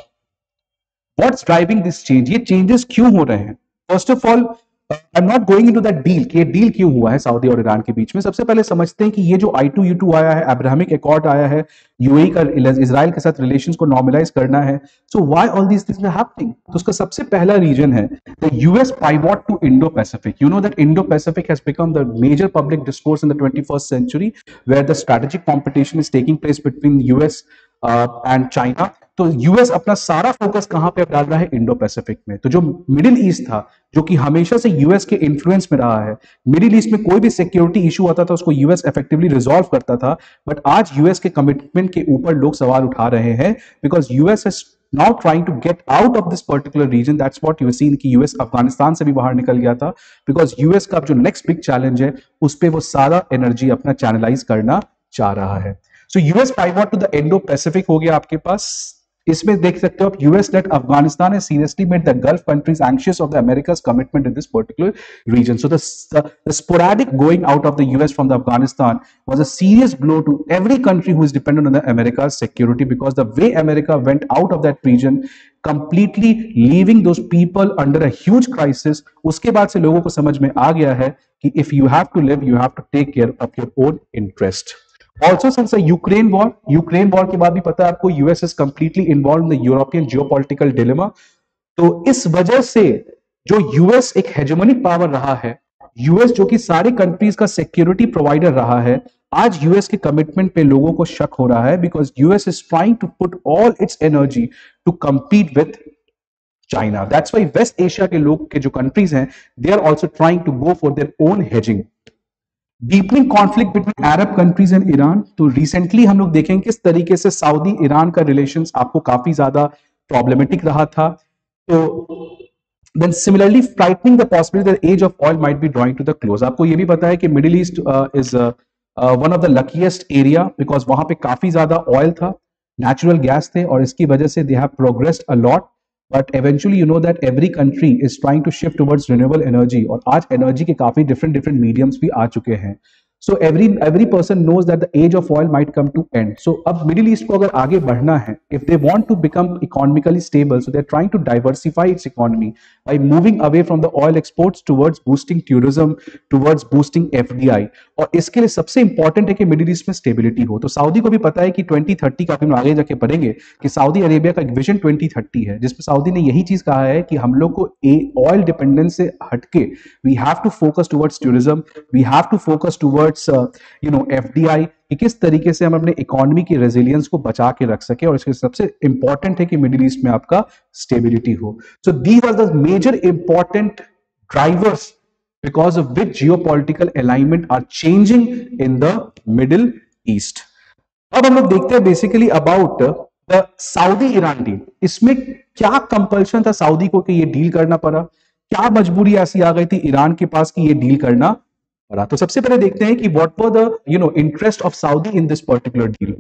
What's driving this change? ये changes क्यों हो रहे हैं? First of all, I'm not going into that deal कि ये deal क्यों हुआ है सऊदी और ईरान के बीच में। सबसे पहले समझते हैं कि ये जो आई टू यू टू आया है, अब्राहमिक अकॉर्ड आया है, यूएई का इजराइल के साथ रिलेशंस को नॉर्मलाइज करना है। So why all these things are happening? तो उसका सबसे पहला रीजन है the US pivot to Indo Pacific. You know that Indo Pacific has become the major public discourse in the twenty first century where the strategic competition is taking place between US and China. तो US अपना सारा focus कहां पे डाल रहा है? Indo Pacific में। तो जो मिडिल ईस्ट था, जो कि हमेशा से यूएस के इन्फ्लुएंस में रहा है, मिडिल ईस्ट में कोई भी सिक्योरिटी इशू आता था उसको यूएस इफेक्टिवली रिजॉल्व करता था, बट आज यूएस के कमिटमेंट के ऊपर लोग सवाल उठा रहे हैं because US is now trying to get out of this particular region. That's what you seen कि यूएस अफगानिस्तान से भी बाहर निकल गया था बिकॉज यूएस का जो नेक्स्ट बिग चैलेंज है उस पर वो सारा एनर्जी अपना चैनलाइज करना चाह रहा है। So US pivot to the Indo Pacific हो गया आपके पास। इसमें देख सकते हो आप US left Afghanistan has seriously made the Gulf countries anxious of the America's commitment in this particular region. So the, the, the sporadic going out of the U S from the Afghanistan was a serious blow to every country who is dependent on the America's security because the way America went out of that region completely leaving those people under a huge crisis, उसके बाद से लोगों को समझ में आ गया है कि if you have to live, you have to take care of your own interest. Also, since the Ukraine war, Ukraine war के बाद भी पता है आपको U S is completely involved in the European geopolitical dilemma. तो इस वजह से जो U S एक hegemonic power रहा है, U S जो कि सारे कंट्रीज का सिक्योरिटी प्रोवाइडर रहा है, आज U S के कमिटमेंट पे लोगों को शक हो रहा है because U S is trying to put all its energy to compete with China. That's why West Asia के लोग के जो कंट्रीज हैं, they are also trying to go for their own hedging. Deepening conflict between Arab countries and Iran. तो recently हम लोग देखेंगे किस तरीके से सऊदी ईरान का रिलेशंस आपको काफी ज्यादा प्रॉब्लमेटिक रहा था। तो then similarly frightening the possibility that age of oil might be drawing to the close. आपको ये भी पता है कि Middle East is one of the luckiest area because वहां पे काफी ज्यादा ऑयल था, नेचुरल गैस थे, और इसकी वजह से they have progressed a lot. But eventually, you know that every country is trying to shift towards renewable energy. और आज energy के काफी different different mediums भी आ चुके हैं। So every every person knows that the age of oil might come to end. So अब Middle East को अगर आगे बढ़ना है, if they want to become economically stable, so they're trying to diversify its economy by moving away from the oil exports towards boosting tourism, towards boosting F D I. और इसके लिए सबसे important है कि Middle East में stability हो। तो Saudi को भी पता है कि twenty thirty का हम आगे जाके पढ़ेंगे कि सऊदी अरेबिया का एक विजन twenty thirty है, जिसमें सऊदी ने यही चीज कहा है कि हम लोग को ऑयल डिपेंडेंस से हटके we have to focus towards tourism, we have to focus towards towards you know FDI, कि किस तरीके से हम अपने इकोनॉमी की रेजिलियंस को बचा के रख सके, और इसके सबसे इंपॉर्टेंट है कि मिडिल ईस्ट में आपका स्टेबिलिटी हो. So these are the major important drivers because of which geopolitical alignment are changing in the Middle East. अब हम लोग देखते हैं basically about the Saudi Iran deal. इसमें क्या कंपल्शन था सऊदी को कि ये डील करना पड़ा, क्या मजबूरी ऐसी आ गई थी ईरान के पास कि ये डील करना पड़ा. तो सबसे पहले देखते हैं कि what were the you know interest of Saudi in this particular deal.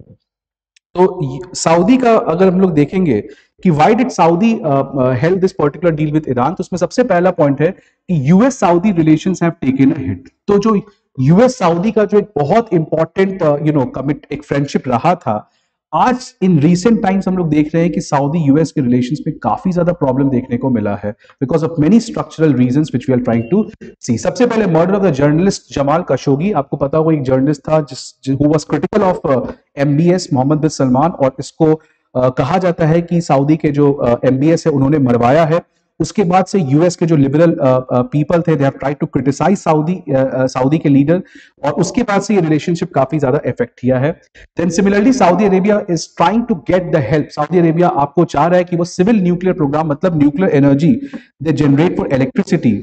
तो सऊदी का अगर हम लोग देखेंगे कि why did Saudi help this particular deal with Iran, तो उसमें सबसे पहला पॉइंट है कि US Saudi relations have taken a hit. तो जो यूएस सऊदी का जो एक बहुत इंपॉर्टेंट यू नो कमिट एक फ्रेंडशिप रहा था, आज इन रीसेंट टाइम्स हम लोग देख रहे हैं कि सऊदी यूएस के रिलेशंस में काफी ज्यादा प्रॉब्लम देखने को मिला है because of many structural reasons which we are trying to see. सबसे पहले murder of the journalist Jamal Khashoggi. आपको पता होगा एक जर्नलिस्ट था जिस who was critical of MBS Mohammed bin Salman, और इसको uh, कहा जाता है कि सऊदी के जो एमबीएस uh, है उन्होंने मरवाया है. उसके बाद से यूएस के जो लिबरल पीपल थे they have tried to criticise Saudi Saudi के लीडर, और उसके बाद से ये रिलेशनशिप काफी ज्यादा इफेक्ट किया है. Then similarly Saudi Arabia is trying to get the help. Saudi Arabia आपको चाह रहा है कि वो सिविल न्यूक्लियर प्रोग्राम, मतलब nuclear energy they generate for electricity.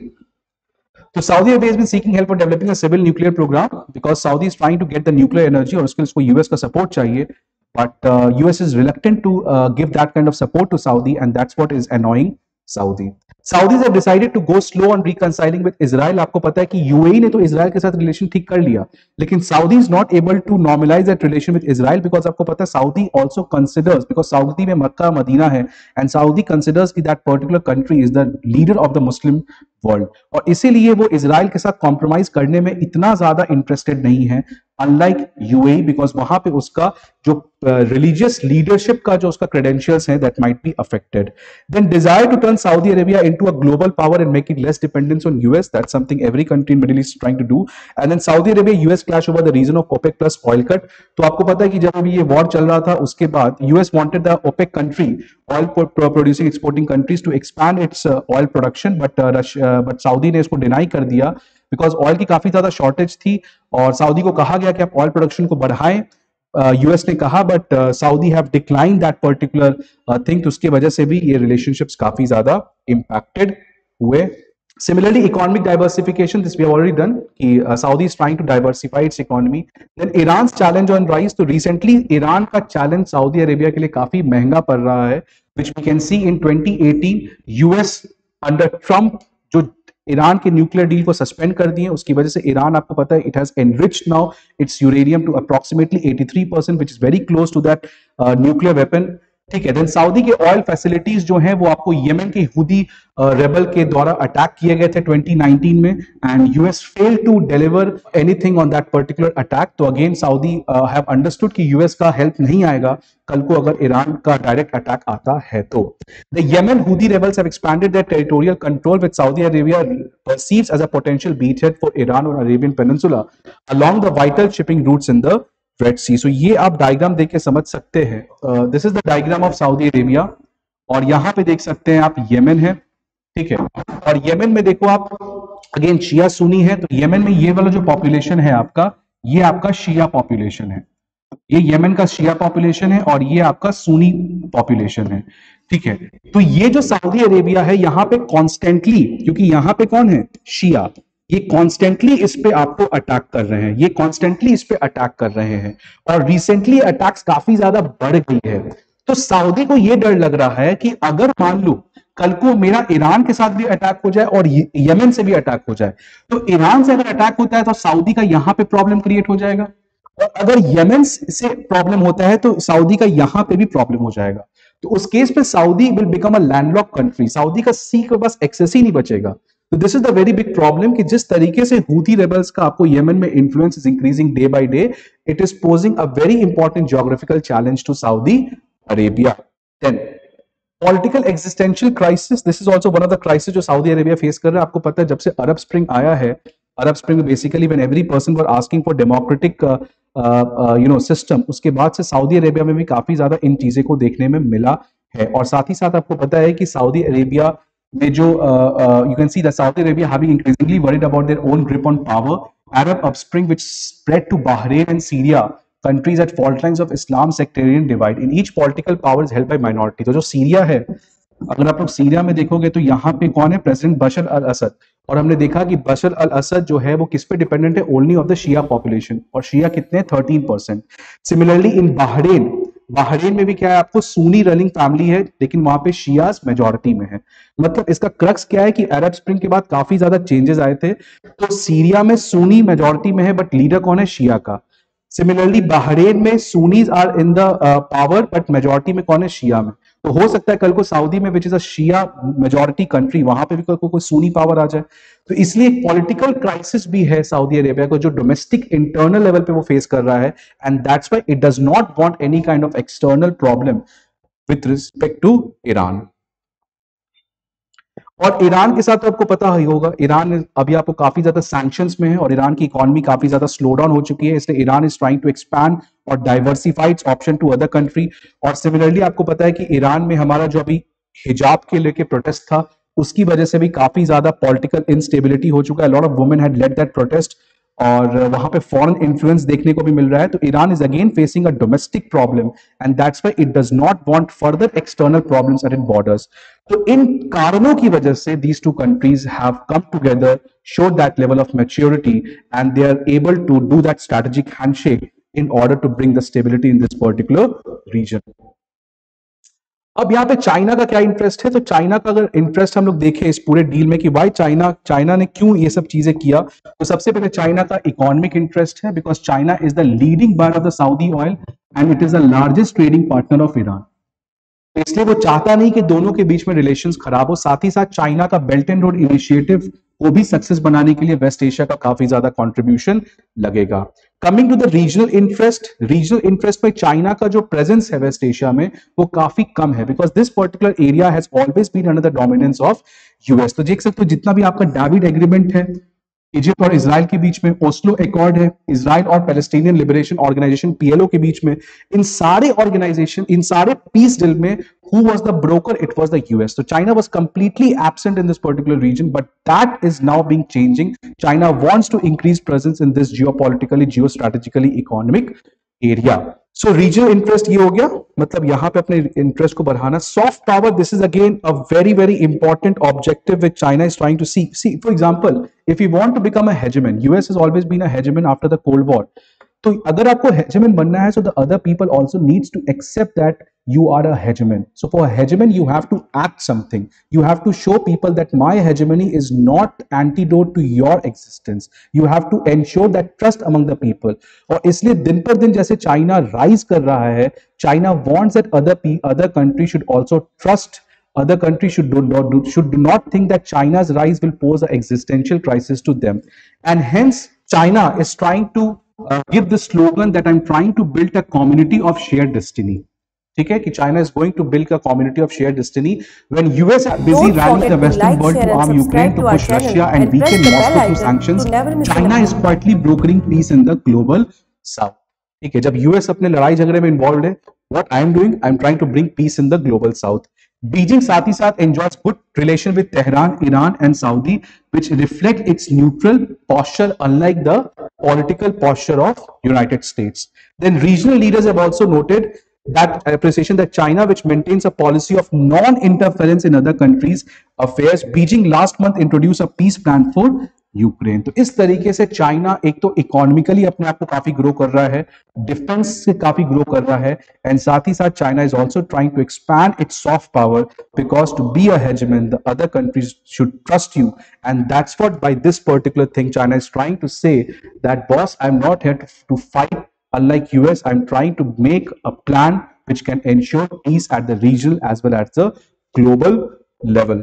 तो Saudi Arabia has been seeking help for developing a civil nuclear program because Saudi is trying to get the nuclear energy, और उसके लिए उसको यूएस का support चाहिए. But uh, U S is reluctant to uh, give that kind of support to Saudi, and that's what is annoying Saudi. Saudis have decided to go slow on reconciling with Israel. आपको पता है कि UAE ने तो Israel के साथ relation ठीक कर लिया, लेकिन Saudi is not able to normalize that relation with Israel because आपको पता है Saudi also considers, because Saudi में मक्का मदीना है, and Saudi considers कि that particular country is the leader of the Muslim world, और इसीलिए वो Israel के साथ कॉम्प्रोमाइज करने में इतना ज्यादा इंटरेस्टेड नहीं है अनलाइक यूएई, बिकॉज वहां पे उसका जो रिलीजियस लीडरशिप का जो उसका क्रेडेंशियल्स है that might be affected. Then desire to turn Saudi Arabia into a global power and make it less dependence on US, that's something every country in Middle East trying to do. And then Saudi Arabia US clash over the region of OPEC plus oil cut. तो आपको पता है कि जब अभी ये war चल रहा था उसके बाद US wanted the OPEC country, oil producing exporting countries, to expand its oil production, but but Saudi ने इसको डिनाई कर दिया बिकॉज ऑयल की काफी ज्यादा शॉर्टेज थी, और सऊदी को कहा गया कि आप ऑयल प्रोडक्शन को बढ़ाएं. यूएस uh, ने कहा, but Saudi have decline that particular thing. तो उसकी वजह से भी ये रिलेशनशिप्स काफी ज्यादा इंपैक्टेड हुए. Similarly, economic diversification, this we have already done, कि uh, Saudi is trying to diversify its economy. Then Iran's challenge on rise. तो recently ईरान का चैलेंज सऊदी अरेबिया के लिए काफी महंगा पड़ रहा है, which we can see in twenty eighteen U S under Trump जो ईरान के न्यूक्लियर डील को सस्पेंड कर दिए, उसकी वजह से ईरान आपको पता है it has enriched now its uranium to approximately eighty-three percent, which is very close to that nuclear weapon. ठीक है. देन सऊदी के ऑयल फैसिलिटीज जो हैं वो आपको यमन के हुदी रेबल के द्वारा अटैक किए गए थे twenty nineteen में, and US fail to deliver anything on that particular attack. तो अगेन सऊदी हैव अंडरस्टूड कि यूएस का हेल्प नहीं आएगा कल को अगर ईरान का डायरेक्ट अटैक आता है तो. The Yemen Houthi rebels have expanded their territorial control with Saudi Arabia perceives as a potential beachhead for Iran और Arabian peninsula along the vital shipping routes in the Red Sea. So ये आप diagram देख के समझ सकते हैं. This is the diagram of Saudi Arabia, और यहां पे देख सकते हैं आप यमन है. ठीक है. और यमन में देखो आप अगेन शिया सुनी है. तो यमन में ये वाला जो पॉपुलेशन है आपका, ये आपका शिया पॉपुलेशन है. ये यमन का शिया पॉपुलेशन है और ये आपका सुनी पॉपुलेशन है. ठीक है. तो ये जो सऊदी अरेबिया है यहां पे कॉन्स्टेंटली, क्योंकि यहां पे कौन है, शिया, ये कॉन्स्टेंटली इस पे आपको अटैक कर रहे हैं, ये कॉन्स्टेंटली इस पे अटैक कर रहे हैं, और रिसेंटली अटैक्स काफी ज्यादा बढ़ गई है. तो सऊदी को ये डर लग रहा है कि अगर मान लो कल को मेरा ईरान के साथ भी अटैक हो जाए और यमन से भी अटैक हो जाए, तो ईरान से अगर अटैक होता है तो सऊदी का यहां पे प्रॉब्लम क्रिएट हो जाएगा, और अगर यमन से प्रॉब्लम होता है तो सऊदी का यहां पे भी प्रॉब्लम हो जाएगा. तो उस केस पे Saudi will become a landlock country. Saudi का सी के पास एक्सेस ही नहीं बचेगा. तो this is the very big problem कि जिस तरीके से हूथी रेबल्स का आपको यमन में influence is increasing day by day, it is posing a very important geographical challenge to Saudi Arabia. Then political existential crisis, this is also one of the crisis जो Saudi Arabia face कर रहा है. आपको पता है जब से अरब Spring आया है, Arab Spring basically when every person were asking for democratic you know system, उसके बाद से सऊदी अरेबिया में भी काफी ज्यादा इन चीजें को देखने में मिला है. और साथ ही साथ आपको पता है कि सऊदी अरेबिया में जो you can see that Saudi Arabia having increasingly worried about their own grip on power, Arab upspring which spread to Bahrain and Syria, countries at fault lines of Islam sectarian divide. In each political power is held by minority. तो जो Syria है, अगर आप लोग Syria में देखोगे तो यहाँ पे कौन है, प्रेसिडेंट बशर अल असद, और हमने देखा कि बशर अल असद जो है वो किस पे डिपेंडेंट है, only of the Shia population, और शिया कितने, thirteen percent. Similarly in bahrain, bahrain में भी क्या है, आपको सुन्नी रनिंग फैमिली है, लेकिन वहां पे शियाज मेजॉरिटी में है। मतलब इसका क्रक्स क्या है कि अरब स्प्रिंग के बाद काफी ज्यादा चेंजेस आए थे, तो सीरिया में सुन्नी मेजॉरिटी में है, बट लीडर कौन है, शिया का। सिमिलरली bahrain में Sunnis are in the power, but majority में कौन है, शिया में। तो हो सकता है कल को सऊदी में which is a Shia majority country, वहां पे भी कल को कोई सुन्नी पावर आ जाए। तो इसलिए एक पॉलिटिकल क्राइसिस भी है सऊदी अरेबिया को, जो डोमेस्टिक इंटरनल लेवल पे वो फेस कर रहा है, and that's why it does not want any kind of external problem with respect to Iran. और ईरान के साथ तो आपको पता ही होगा, ईरान अभी आपको काफी ज्यादा सैंक्शंस में है, और ईरान की इकोनॉमी काफी ज्यादा स्लो डाउन हो चुकी है, इसलिए Iran is trying to expand और diversify its option to other country. और सिमिलरली आपको पता है कि ईरान में हमारा जो अभी हिजाब के लेके प्रोटेस्ट था, उसकी वजह से भी काफी ज्यादा पॉलिटिकल इंस्टेबिलिटी हो चुका है। Lot of women had led that protest, और वहां पे फॉरेन इन्फ्लुएंस देखने को भी मिल रहा है। तो Iran is again facing a domestic problem, and that's why it does not want further external problems at it borders. तो इन कारणों की वजह से these two countries have come together, show that level of maturity, and they are able to do that strategic handshake in order to bring the stability in this particular region. अब यहाँ पे China का क्या interest है, तो China का अगर interest हम लोग देखें इस पूरे डील में कि वाई चाइना चाइना ने क्यों ये सब चीजें किया, तो सबसे पहले चाइना का इकोनॉमिक इंटरेस्ट है, because China is the leading buyer of the Saudi oil and it is the largest trading partner of Iran. इसलिए वो चाहता नहीं कि दोनों के बीच में रिलेशंस खराब हो। साथ ही साथ चाइना का बेल्ट एंड रोड इनिशिएटिव को भी सक्सेस बनाने के लिए वेस्ट एशिया का काफी ज्यादा कंट्रीब्यूशन लगेगा। Coming to the regional interest, regional interest में चाइना का जो प्रेजेंस है वेस्ट एशिया में वो काफी कम है, because this particular area has always been under the dominance of US. तो देख सकते हो जितना भी आपका डेविड एग्रीमेंट है इजिप्ट और इजराइल के बीच में, ओस्लो एकॉर्ड है इजराइल और पैलेस्टीनियन लिबरेशन ऑर्गेनाइजेशन पीएलओ के बीच में, इन सारे ऑर्गेनाइजेशन, इन सारे पीस डील में who was the broker? It was the U S. So China was completely absent in this particular region, but that is now being changing. China wants to increase presence in this geopolitically, geostrategically economic area. So regional interest ये हो गया, मतलब यहाँ पे अपने interest को बढ़ाना। Soft power, this is again a very very important objective which China is trying to see. See, for example, if you want to become a hegemon, U S has always been a hegemon after the Cold War. तो अगर आपको हेजेमन बनना है, so the other people also needs to accept that you are a hegemon. So for a hegemon, you have to act something. You have to show people that my hegemony is not antidote to your existence. You have to ensure that trust among the people. और इसलिए दिन पर दिन जैसे China rise कर रहा है, China wants that other other countries should also trust. Other countries should do not do, should not think that China's rise will pose an existential crisis to them, and hence China is trying to Uh, give the slogan that I'm trying to build a community of shared destiny. ठीक है कि China is going to build a community of shared destiny when U S are busy rallying the Western like, world to arm Ukraine to push Russia and weaken Moscow through sanctions. China is quietly brokering peace in the global south. ठीक है, जब U S अपने लड़ाई झगड़े में involved है, what I am doing, I am trying to bring peace in the global south. Beijing साथ ही साथ enjoys good relation with Tehran, Iran and Saudi, which reflect its neutral posture unlike the political posture of United States. Then regional leaders have also noted that appreciation that China, which maintains a policy of non-interference in other countries' affairs, Beijing last month introduced a peace plan for Ukraine. तो इस तरीके से China एक तो economically अपने आप को काफी ग्रो कर रहा है, डिफेंस से काफी ग्रो कर रहा है, एंड साथ ही साथ China is also trying to expand its soft power, because to be a hegemon the other countries should trust you, and that's what by this particular thing China is trying to say that boss, I am not here to fight unlike U S, I am trying to make a plan which can ensure peace at the regional as well as the global level.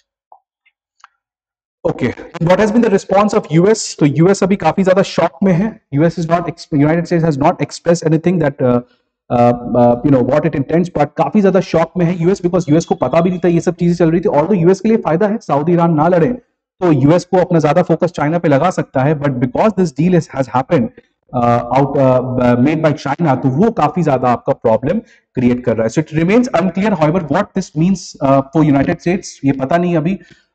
Okay, what has been the response of U S? तो U S अभी काफी ज्यादा shock में है. U S is not, United States has not expressed anything that uh, uh, uh, you know what it intends, but काफी ज्यादा shock में है U S, because U S को पता भी नहीं था ये सब चीजें चल रही थी. और तो U S के लिए फायदा है, सऊदी ईरान ना लड़े तो U S को अपना ज्यादा फोकस चाइना पे लगा सकता है, but because this deal has happened out made by China, तो वो काफी ज्यादा आपका प्रॉब्लम क्रिएट कर रहा है. So it remains unclear however what this means for United States. ये पता नहीं अभी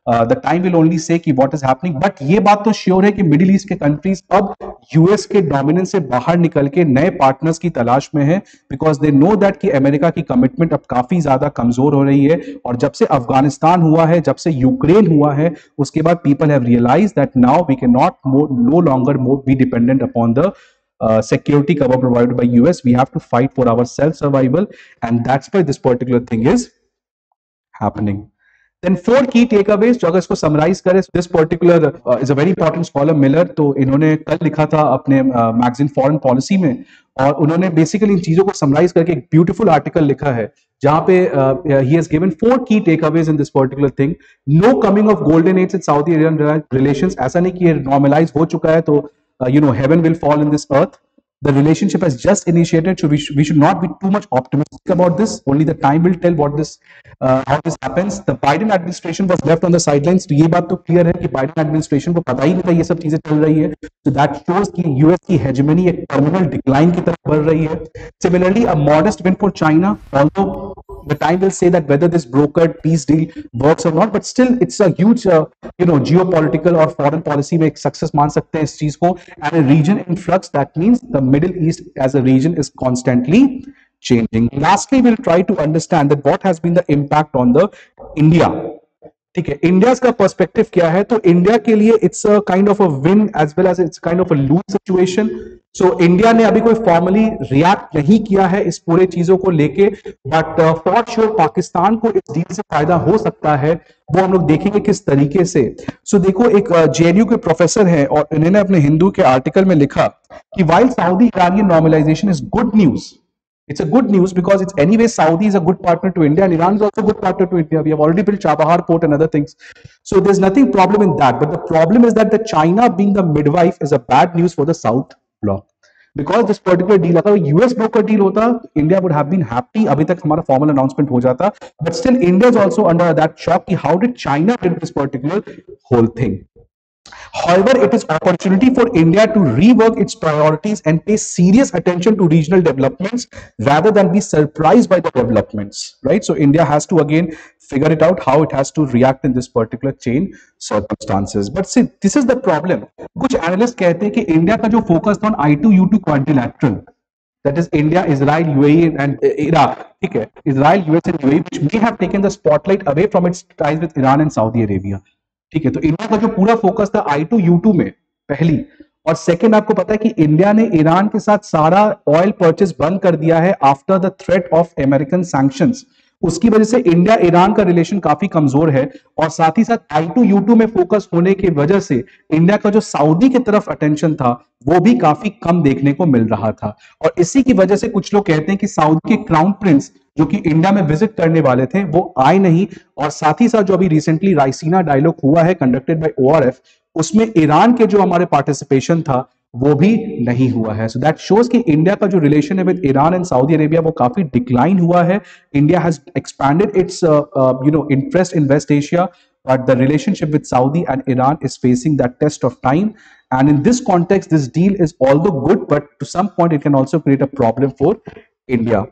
the time will only say कि व्हाट इज हैपनिंग, बट ये बात तो श्योर है कि मिडिल ईस्ट के कंट्रीज अब यूएस के डोमिनेंस से बाहर निकल के नए पार्टनर्स की तलाश में है, बिकॉज दे नो दैट कि अमेरिका की कमिटमेंट अब काफी ज्यादा कमजोर हो रही है। और जब से अफगानिस्तान हुआ है, जब से यूक्रेन हुआ है, उसके बाद people have realise that now we can not no longer be dependent upon the Uh, security cover provided by U S. We have to fight for our self survival, and that's why this particular thing is happening. Then four key takeaways जो अगर इसको summarize करें, this particular uh, is a very important scholar Miller, तो इन्होंने कल लिखा था अपने मैगजीन फॉरेन पॉलिसी में, और उन्होंने बेसिकली इन चीजों को समराइज करके एक ब्यूटीफुल आर्टिकल लिखा है जहां पे ही has given four key takeaways in this particular thing. No coming of golden age in Saudi Arabian relations, ऐसा नहीं कि ये नॉर्मलाइज हो चुका है तो Uh, you know, heaven will fall in this earth. The relationship has just initiated, so we, sh we should not be too much optimistic about this. Only the time will tell what this, uh, how this happens. The Biden administration was left on the sidelines. तो ये बात तो clear है कि Biden administration को पता ही नहीं था ये सब चीजें चल रही है. So that shows कि U S की hegemony एक terminal decline की तरफ बढ़ रही है. Similarly, a modest win for China, although the time will say that whether this brokered peace deal works or not, but still it's a huge, uh, you know, geopolitical or foreign policy में एक success मान सकते हैं इस चीज को. And a region in flux, that means the Middle East as a region is constantly changing. Lastly, we'll try to understand that what has been the impact on the India. ठीक है, India का perspective क्या है? तो India के लिए it's a kind of a win as well as it's kind of a lose situation. So India ने अभी कोई फॉर्मली रिएक्ट नहीं किया है इस पूरे चीजों को लेके, बट फॉर श्योर पाकिस्तान को इस डील से फायदा हो सकता है, वो हम लोग देखेंगे किस तरीके से. सो so, देखो, एक जेएनयू uh, के प्रोफेसर हैं और इन्होंने अपने हिंदू के आर्टिकल में लिखा कि while Saudi Iranian normalisation is good news, it's a good news because it's anyway Saudi is a good partner to India and Iran is also a good partner to India. We have already built Chabahar port and other things. So there's nothing problem in that. But the problem is that the China being the midwife is a bad news for the South bloc. Because this particular deal, अगर U S broker deal होता, India would have been happy. अभी तक हमारा formal announcement हो जाता. But still India is also under that shock कि how did China did this particular whole thing. However, it is opportunity for India to rework its priorities and pay serious attention to regional developments rather than be surprised by the developments, right? So India has to again figure it out how it has to react in this particular chain circumstances. But see, this is the problem. कुछ analysts कहते हैं कि India का जो focus था on I two U two quadrilateral, that is India, Israel, U A E and Iraq, ठीक है, Israel, U S and U A E, which may have taken the spotlight away from its ties with Iran and Saudi Arabia. ठीक है, तो India का जो पूरा focus था आई two U two में पहली, और सेकंड आपको पता है कि इंडिया ने ईरान के साथ सारा ऑयल परचेस बंद कर दिया है after the threat of American sanctions. उसकी वजह से इंडिया ईरान का रिलेशन काफी कमजोर है, और साथ ही साथ आई टू यू टू में फोकस होने की वजह से इंडिया का जो सऊदी की तरफ अटेंशन था वो भी काफी कम देखने को मिल रहा था. और इसी की वजह से कुछ लोग कहते हैं कि सऊदी के क्राउन प्रिंस जो कि इंडिया में विजिट करने वाले थे वो आए नहीं, और साथ ही साथ जो अभी रिसेंटली राइसीना डायलॉग हुआ है कंडक्टेड बाय ओआरएफ, उसमें ईरान के जो हमारे पार्टिसिपेशन था वो भी नहीं हुआ है. सो दैट शोज कि इंडिया का जो रिलेशन है with Iran and Saudi Arabia वो काफी डिक्लाइन हुआ है. India has expanded its you know interest in West Asia, but the relationship with Saudi and Iran is facing that test of time. And in this context, this deal is although good, but to some point it can also create a problem for India.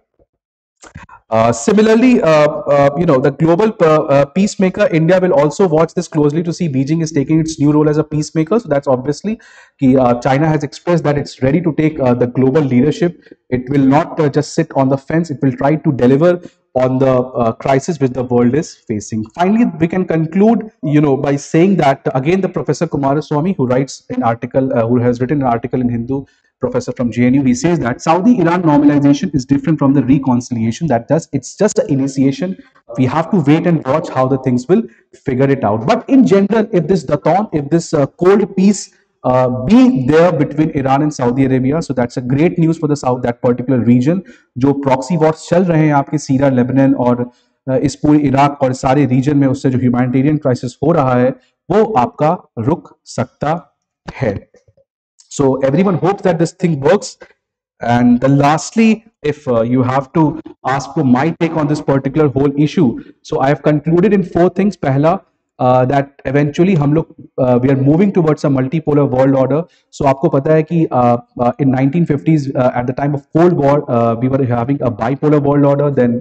Uh, similarly, uh, uh, you know, the global uh, uh, peacemaker, India will also watch this closely to see Beijing is taking its new role as a peacemaker. So that's obviously कि uh, China has expressed that it's ready to take uh, the global leadership. It will not uh, just sit on the fence. It will try to deliver on the uh, crisis which the world is facing. Finally, we can conclude, you know, by saying that again, the Professor Kumaraswamy, who writes an article, uh, who has written an article in Hindu, professor from J N U, he says that Saudi-Iran normalization is different from the reconciliation. That does, it's just an initiation. We have to wait and watch how the things will figure it out. But in general, if this daton, if this uh, cold peace uh, be there between Iran and Saudi Arabia, so that's a great news for the South, that particular region. जो proxy wars चल रहे हैं आपके Syria, Lebanon और uh, इस पूरे Iraq और सारे रीजन में, उससे जो ह्यूमैनिटेरियन क्राइसिस हो रहा है वो आपका रुक सकता है. So everyone hopes that this thing works. And then lastly, if uh, you have to ask for my take on this particular whole issue, so I have concluded in four things. Pehla, uh, that eventually हम लोग uh, we are moving towards a multipolar world order. So आपको पता है कि uh, uh, in nineteen fifties uh, at the time of Cold War uh, we were having a bipolar world order. Then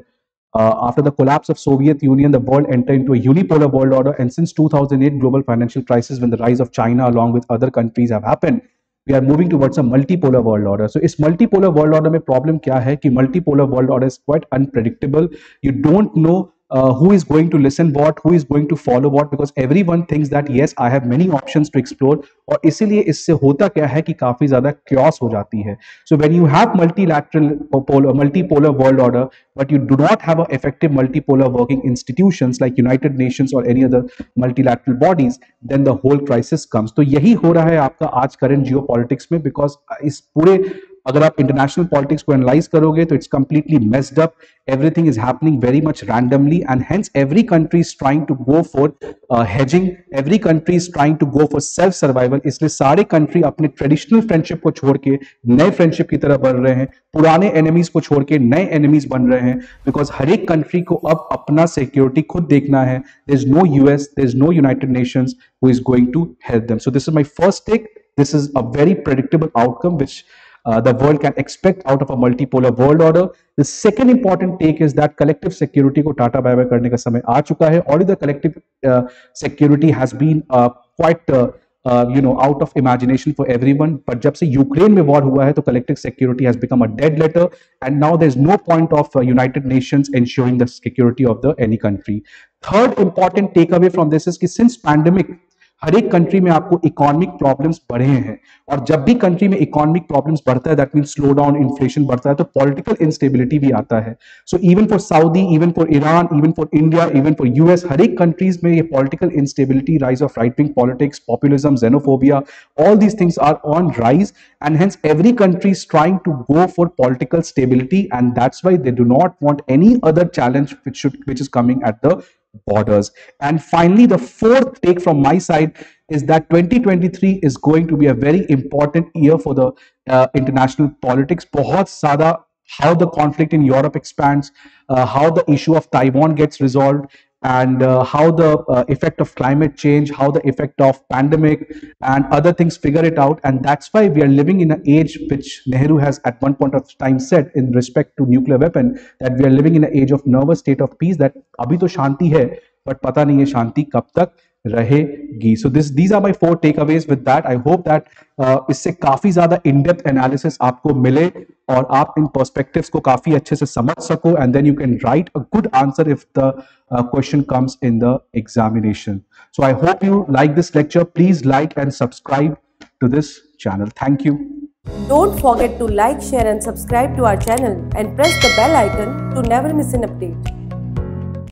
Uh, after the collapse of Soviet Union, the world entered into a unipolar world order, and since two thousand eight global financial crisis, when the rise of China along with other countries have happened, we are moving towards a multipolar world order. So इस multipolar world order में problem क्या है कि multipolar world order is quite unpredictable. You don't know uh, who is going to listen what, who is going to follow what, because everyone thinks that yes, I have many options to explore. और इसीलिए इससे होता क्या है कि काफी ज्यादा chaos हो जाती है. So when you have multilateral polar, multipolar world order, but you do not have an effective multipolar working institutions like United Nations or any other multilateral bodies, then the whole crisis comes. तो यही हो रहा है आपका आज current geopolitics में, because इस पूरे अगर आप इंटरनेशनल पॉलिटिक्स को एनालाइज करोगे तो it's completely messed up, everything is happening very much randomly, and hence every country is trying to go for hedging, every country is trying to go for self survival. इसलिए सारे country अपने traditional friendship को छोड़ के नए friendship की तरह बढ़ रहे हैं, पुराने एनिमीज को छोड़ के नए एनिमीज बन रहे हैं, बिकॉज हर एक कंट्री को अब अपना सिक्योरिटी खुद देखना है. There is no US, there is no United Nations who is going to help them. So this is my first take. This is a very predictable outcome which uh, the world can expect out of a multipolar world order. The second important take is that collective security को tata bye bye करने का समय आ चुका है. Already the collective uh, security has been uh, quite uh, uh, you know out of imagination for everyone. But जब से Ukraine में war हुआ है तो collective security has become a dead letter, and now there is no point of uh, United Nations ensuring the security of the any country. Third important takeaway from this is कि since pandemic हर एक country में आपको economic problems बढ़े हैं, और जब भी country में इकोनॉमिक प्रॉब्लम्स बढ़ता है that means slow down, inflation बढ़ता है, तो पॉलिटिकल इंस्टेबिलिटी भी आता है. So even for Saudi, even for Iran, even for India, even for US, हर एक कंट्रीज में ये political instability, rise of right wing politics, populism, xenophobia, all these things are on rise, and hence every country is trying to go for political stability, and that's why they do not want any other challenge which should which is coming at the borders. And finally, the fourth take from my side is that twenty twenty-three is going to be a very important year for the uh, international politics. बहुत ज़्यादा how the conflict in Europe expands, uh, how the issue of Taiwan gets resolved, and uh, how the uh, effect of climate change, how the effect of pandemic and other things figure it out. And that's why we are living in an age which Nehru has at one point of time said in respect to nuclear weapon, that we are living in an age of nervous state of peace, that abhi to shanti hai but pata nahi hai shanti kab tak रहेगी. So this these are my four takeaways. With that, I hope that uh, इससे काफी ज्यादा in depth analysis आपको मिले और आप इन perspectives को काफी अच्छे से समझ सको, and then you can write a good answer if the uh, question comes in the examination. So I hope you like this lecture. Please like and subscribe to this channel. Thank you. Don't forget to like, share and subscribe to our channel and press the bell icon to never miss an update.